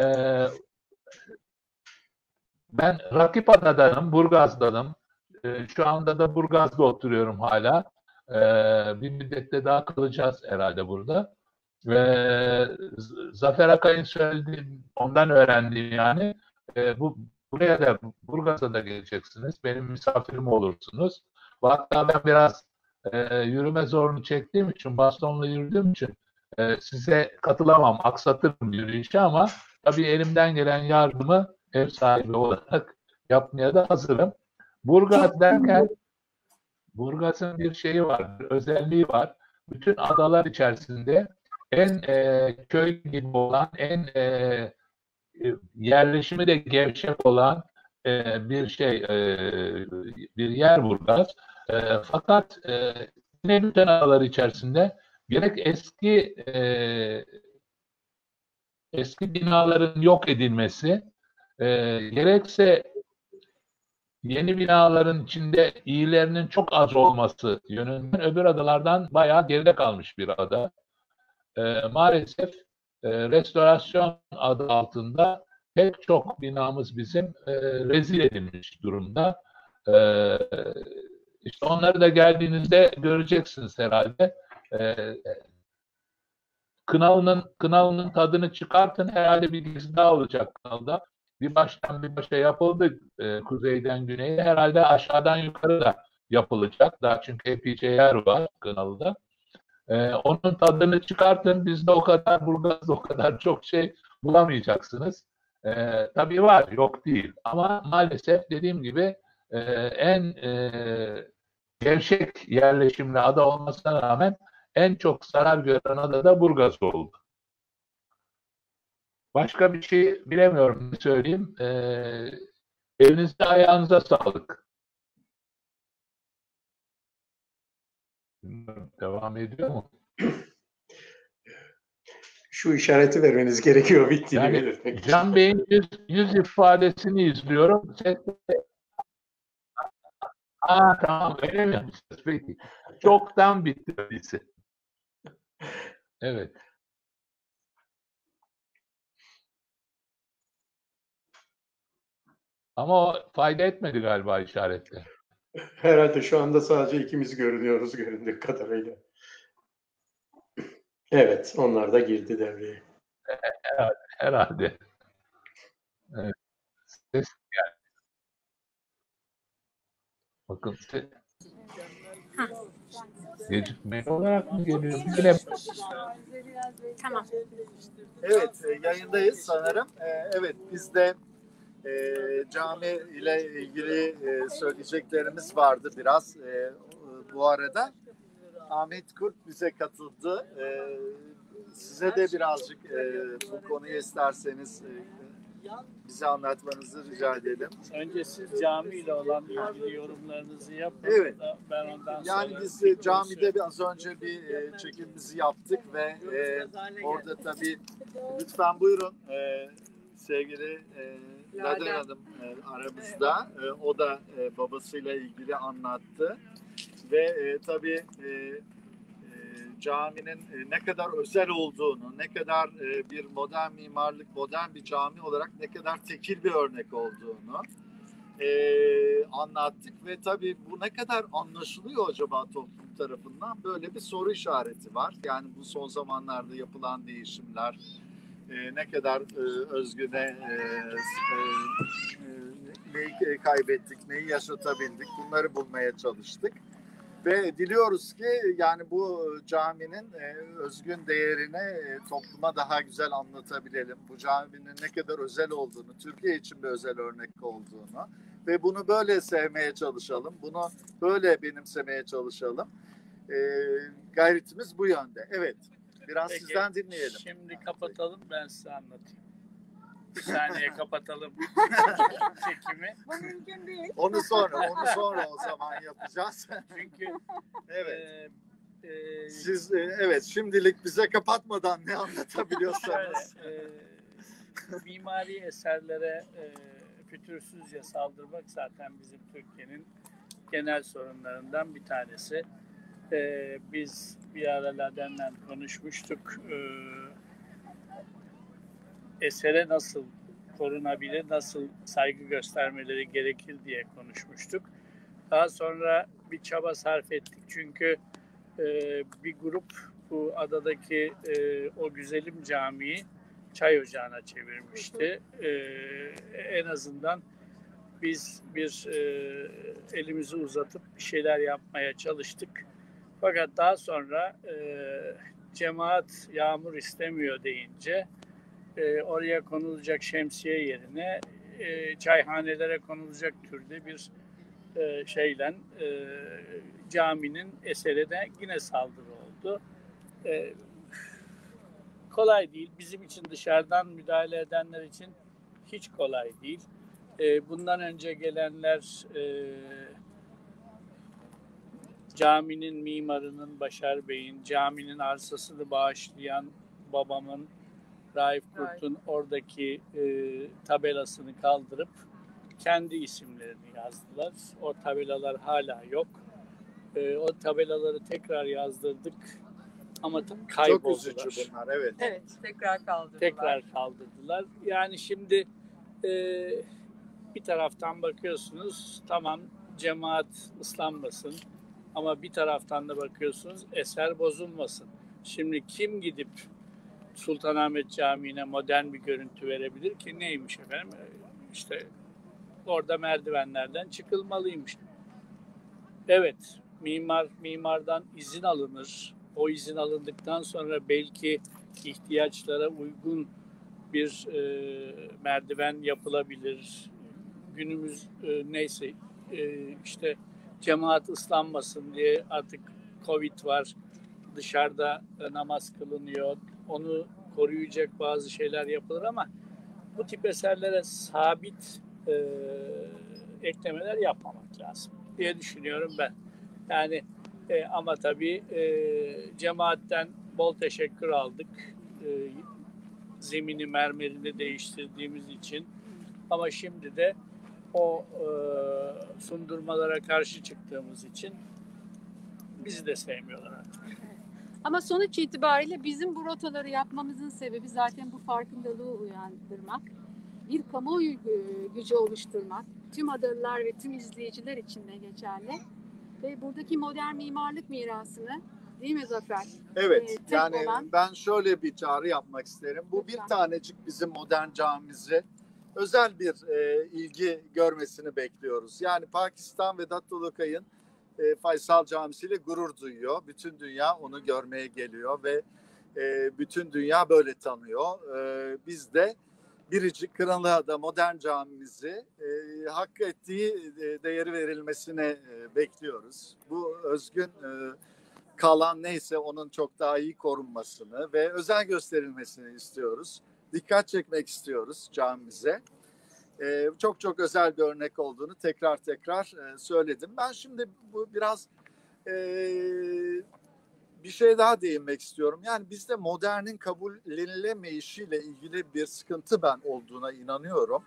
ben Rakipada'danım, Burgaz'danım. E, şu anda da Burgaz'da oturuyorum hala. E, bir müddette daha kalacağız herhalde burada. Ve Zafer Akay'ın söylediği, ondan öğrendiğim yani, e, bu buraya da, Burgaz'a da geleceksiniz. Benim misafirim olursunuz. Hatta ben biraz e, yürüme zorunu çektiğim için, bastonla yürüdüğüm için e, size katılamam, aksatırım yürüyüşü, ama tabii elimden gelen yardımı ev sahibi olarak yapmaya da hazırım. Burgaz derken, Burgaz'ın bir şeyi var, bir özelliği var. Bütün adalar içerisinde en e, köy gibi olan, en e, yerleşimi de gevşek olan e, bir şey, e, bir yer Burgaz. E, fakat e, yine bütün adalar içerisinde gerek eski e, eski binaların yok edilmesi, e, gerekse yeni binaların içinde iyilerinin çok az olması yönünden öbür adalardan bayağı geride kalmış bir ada. E, maalesef e, restorasyon adı altında pek çok binamız bizim e, rezil edilmiş durumda. E, işte onları da geldiğinizde göreceksiniz herhalde. E, Kınalı'nın Kınalı'nın tadını çıkartın. Herhalde bir gezi daha olacak Kınalı'da. Bir baştan bir başa yapıldı, e, kuzeyden güneye. Herhalde aşağıdan yukarı da yapılacak. Daha çünkü epeyce yer var Kınalı'da. Ee, onun tadını çıkartın. Bizde o kadar, Burgaz'da o kadar çok şey bulamayacaksınız. Ee, tabii var, yok değil. Ama maalesef dediğim gibi e, en e, gevşek yerleşimli ada olmasına rağmen en çok zarar gören ada da Burgaz oldu. Başka bir şey bilemiyorum, ne söyleyeyim. Ee, elinizde ayağınıza sağlık. Devam ediyor mu? Şu işareti vermeniz gerekiyor bittiğini Yani belirtmek için. Can Bey'in yüz, yüz ifadesini izliyorum. Aa, tamam, öyle mi yapmışız? Peki. Çoktan bitti öyleyse. Evet. Ama o fayda etmedi galiba işaretle. Herhalde şu anda sadece ikimiz görünüyoruz göründüğü kadarıyla. Evet, onlar da girdi devreye. Herhalde. herhalde. Evet. Ses geldi. Bakın ses. Gecikmeli olarak mı geliyor? Bile... Tamam. Evet, e, yayındayız sanırım. E, evet, biz de e, cami ile ilgili e, söyleyeceklerimiz vardı biraz. E, bu arada Ahmet Kurt bize katıldı. E, size de birazcık e, bu konuyu isterseniz e, bize anlatmanızı rica edelim. Önce siz camiyle olan ilgili yorumlarınızı yapın. Evet. Ben ondan Yani sonra biz e, camide bir, az önce bir e, çekimimizi yaptık ve e, orada tabii lütfen buyurun e, sevgili e, Laden Hanım e, aramızda. E, o da e, babasıyla ilgili anlattı ve e, tabii e, e, caminin e, ne kadar özel olduğunu, ne kadar e, bir modern mimarlık, modern bir cami olarak ne kadar tekil bir örnek olduğunu e, anlattık ve tabii bu ne kadar anlaşılıyor acaba toplum tarafından, böyle bir soru işareti var. Yani bu son zamanlarda yapılan değişimler e, ne kadar e, özgüne e, e, e, neyi kaybettik, neyi yaşatabildik, bunları bulmaya çalıştık. Ve diliyoruz ki yani bu caminin e, özgün değerini e, topluma daha güzel anlatabilelim. Bu caminin ne kadar özel olduğunu, Türkiye için bir özel örnek olduğunu ve bunu böyle sevmeye çalışalım. Bunu böyle benimsemeye çalışalım. E, gayretimiz bu yönde. Evet. Biraz Peki, sizden dinleyelim. Şimdi kapatalım, ben size anlatayım. Bir saniye kapatalım çekimi. Bu mümkün değil. Onu sonra, onu sonra o zaman yapacağız. Çünkü Evet. e, e, Siz e, evet şimdilik bize kapatmadan ne anlatabiliyorsanız. şöyle, e, mimari eserlere e, fütursuzca saldırmak zaten bizim Türkiye'nin genel sorunlarından bir tanesi. E, biz bir ara Laden'le konuşmuştuk. E, esere nasıl korunabilir, nasıl saygı göstermeleri gerekir diye konuşmuştuk. Daha sonra bir çaba sarf ettik çünkü e, bir grup bu adadaki e, o güzelim camiyi çay ocağına çevirmişti. E, en azından biz bir e, elimizi uzatıp bir şeyler yapmaya çalıştık. Fakat daha sonra e, cemaat yağmur istemiyor deyince e, oraya konulacak şemsiye yerine e, çayhanelere konulacak türde bir e, şeyle e, caminin eseri de yine saldırı oldu. E, kolay değil. Bizim için dışarıdan müdahale edenler için hiç kolay değil. E, bundan önce gelenler e, caminin mimarının Başar Bey'in, caminin arsasını bağışlayan babamın, Raif Kurt'un oradaki e, tabelasını kaldırıp kendi isimlerini yazdılar. O tabelalar hala yok. E, o tabelaları tekrar yazdırdık ama Çok kayboldular. üzücü bunlar, evet. Evet, tekrar kaldırdılar. Tekrar kaldırdılar. Yani şimdi e, bir taraftan bakıyorsunuz tamam cemaat ıslanmasın ama bir taraftan da bakıyorsunuz eser bozulmasın. Şimdi kim gidip Sultanahmet Camii'ne modern bir görüntü verebilir ki? Neymiş efendim? İşte orada merdivenlerden çıkılmalıymış. Evet, mimar mimardan izin alınır. O izin alındıktan sonra belki ihtiyaçlara uygun bir e, merdiven yapılabilir. Günümüz e, neyse e, işte cemaat ıslanmasın diye artık Covid var. Dışarıda e, namaz kılınıyor. Onu koruyacak bazı şeyler yapılır ama bu tip eserlere sabit e, eklemeler yapmamak lazım diye düşünüyorum ben. Yani e, ama tabii e, cemaatten bol teşekkür aldık. E, zemini, mermerini değiştirdiğimiz için. Ama şimdi de o e, sundurmalara karşı çıktığımız için bizi de sevmiyorlar artık. Ama sonuç itibariyle bizim bu rotaları yapmamızın sebebi zaten bu farkındalığı uyandırmak, bir kamuoyu gücü oluşturmak, tüm adalılar ve tüm izleyiciler için de geçerli. Ve buradaki modern mimarlık mirasını, değil mi Zafer? Evet, Ee, tek yani olan- ben şöyle bir çağrı yapmak isterim. Bu bir tanecik bizim modern camimizi özel bir e, ilgi görmesini bekliyoruz. Yani Pakistan Vedat Dolukay'ın e, Faysal Camisi ile gurur duyuyor. Bütün dünya onu görmeye geliyor ve e, bütün dünya böyle tanıyor. E, biz de Biricik Kınalıada modern camimizi e, hak ettiği e, değeri verilmesine e, bekliyoruz. Bu özgün e, kalan neyse onun çok daha iyi korunmasını ve özen gösterilmesini istiyoruz. Dikkat çekmek istiyoruz camimize. Ee, çok çok özel bir örnek olduğunu tekrar tekrar e, söyledim. Ben şimdi bu biraz e, bir şey daha değinmek istiyorum. Yani bizde modernin kabullenilemeyişiyle ilgili bir sıkıntı ben olduğuna inanıyorum.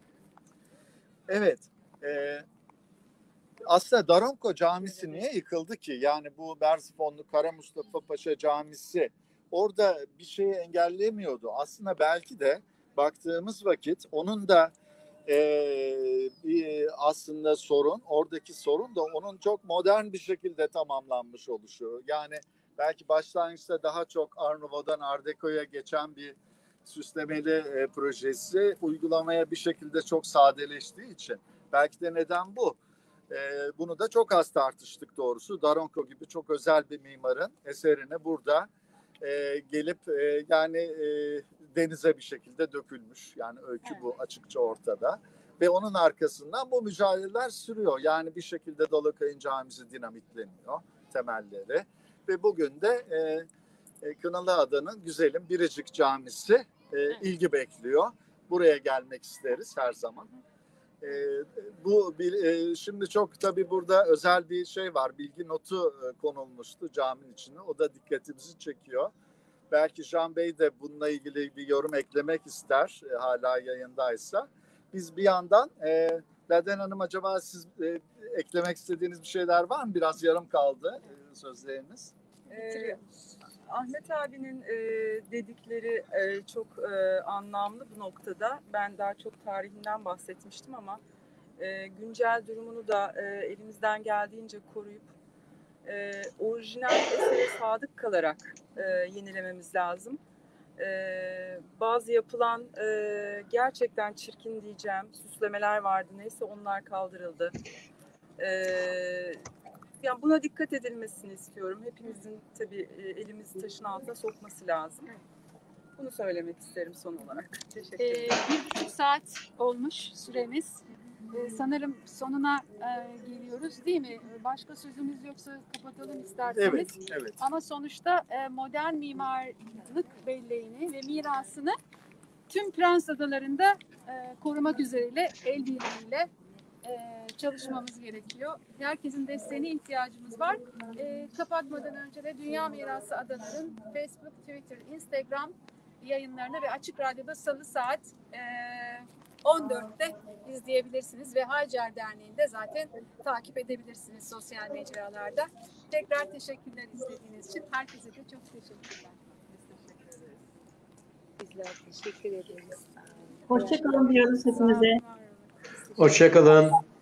Evet. E, aslında Daronco Camisi niye yıkıldı ki? Yani bu Merzifonlu Kara Mustafa Paşa Camisi orada bir şeyi engellemiyordu. Aslında belki de baktığımız vakit onun da e, bir aslında sorun, oradaki sorun da onun çok modern bir şekilde tamamlanmış oluşu. Yani belki başlangıçta daha çok Art Nouveau'dan Art Deco'ya geçen bir süslemeli e, projesi uygulamaya bir şekilde çok sadeleştiği için. Belki de neden bu? E, bunu da çok az tartıştık doğrusu. Daronco gibi çok özel bir mimarın eserini burada e, gelip e, yani e, denize bir şekilde dökülmüş. Yani öykü bu açıkça ortada. Ve onun arkasından bu mücadeleler sürüyor. Yani bir şekilde Dalakayın Camisi dinamitleniyor temelleri. Ve bugün de e, E, Kınalıada'nın güzelim Biricik Camisi e, ilgi bekliyor. Buraya gelmek isteriz her zaman. E, bu e, şimdi çok tabii burada özel bir şey var. Bilgi notu e, konulmuştu caminin içine. O da dikkatimizi çekiyor. Belki Can Bey de bununla ilgili bir yorum eklemek ister e, hala yayındaysa. Biz bir yandan e, Laden Hanım, acaba siz e, eklemek istediğiniz bir şeyler var mı? Biraz yarım kaldı e, sözleriniz. Ee, Ahmet abinin e, dedikleri e, çok e, anlamlı bu noktada. Ben daha çok tarihinden bahsetmiştim ama e, güncel durumunu da e, elimizden geldiğince koruyup e, orijinal esere sadık kalarak e, yenilememiz lazım. E, bazı yapılan e, gerçekten çirkin diyeceğim süslemeler vardı. Neyse onlar kaldırıldı. E, yani buna dikkat edilmesini istiyorum. Hepimizin tabii e, elimizi taşın altına sokması lazım. Bunu söylemek isterim son olarak. Teşekkür ederim. Ee, bir buçuk saat olmuş süremiz. Ee, sanırım sonuna e, geliyoruz değil mi? Başka sözümüz yoksa kapatalım isterseniz. Evet, evet. Ama sonuçta e, modern mimarlık belleğini ve mirasını tüm Prens Adaları'nda e, korumak üzere el birliğiyle e, çalışmamız gerekiyor. Herkesin desteğine ihtiyacımız var. E, kapatmadan önce de Dünya Mirası Adaların Facebook, Twitter, Instagram yayınlarını ve Açık Radyo'da salı saat e, on dörtte izleyebilirsiniz ve Hacer Derneği'nde zaten takip edebilirsiniz sosyal mecralarda. Tekrar teşekkürler izlediğiniz için. Herkese de çok teşekkürler. Bizler teşekkür ederiz. Hoşça kalın diyoruz hepinize. Hoşça kalın.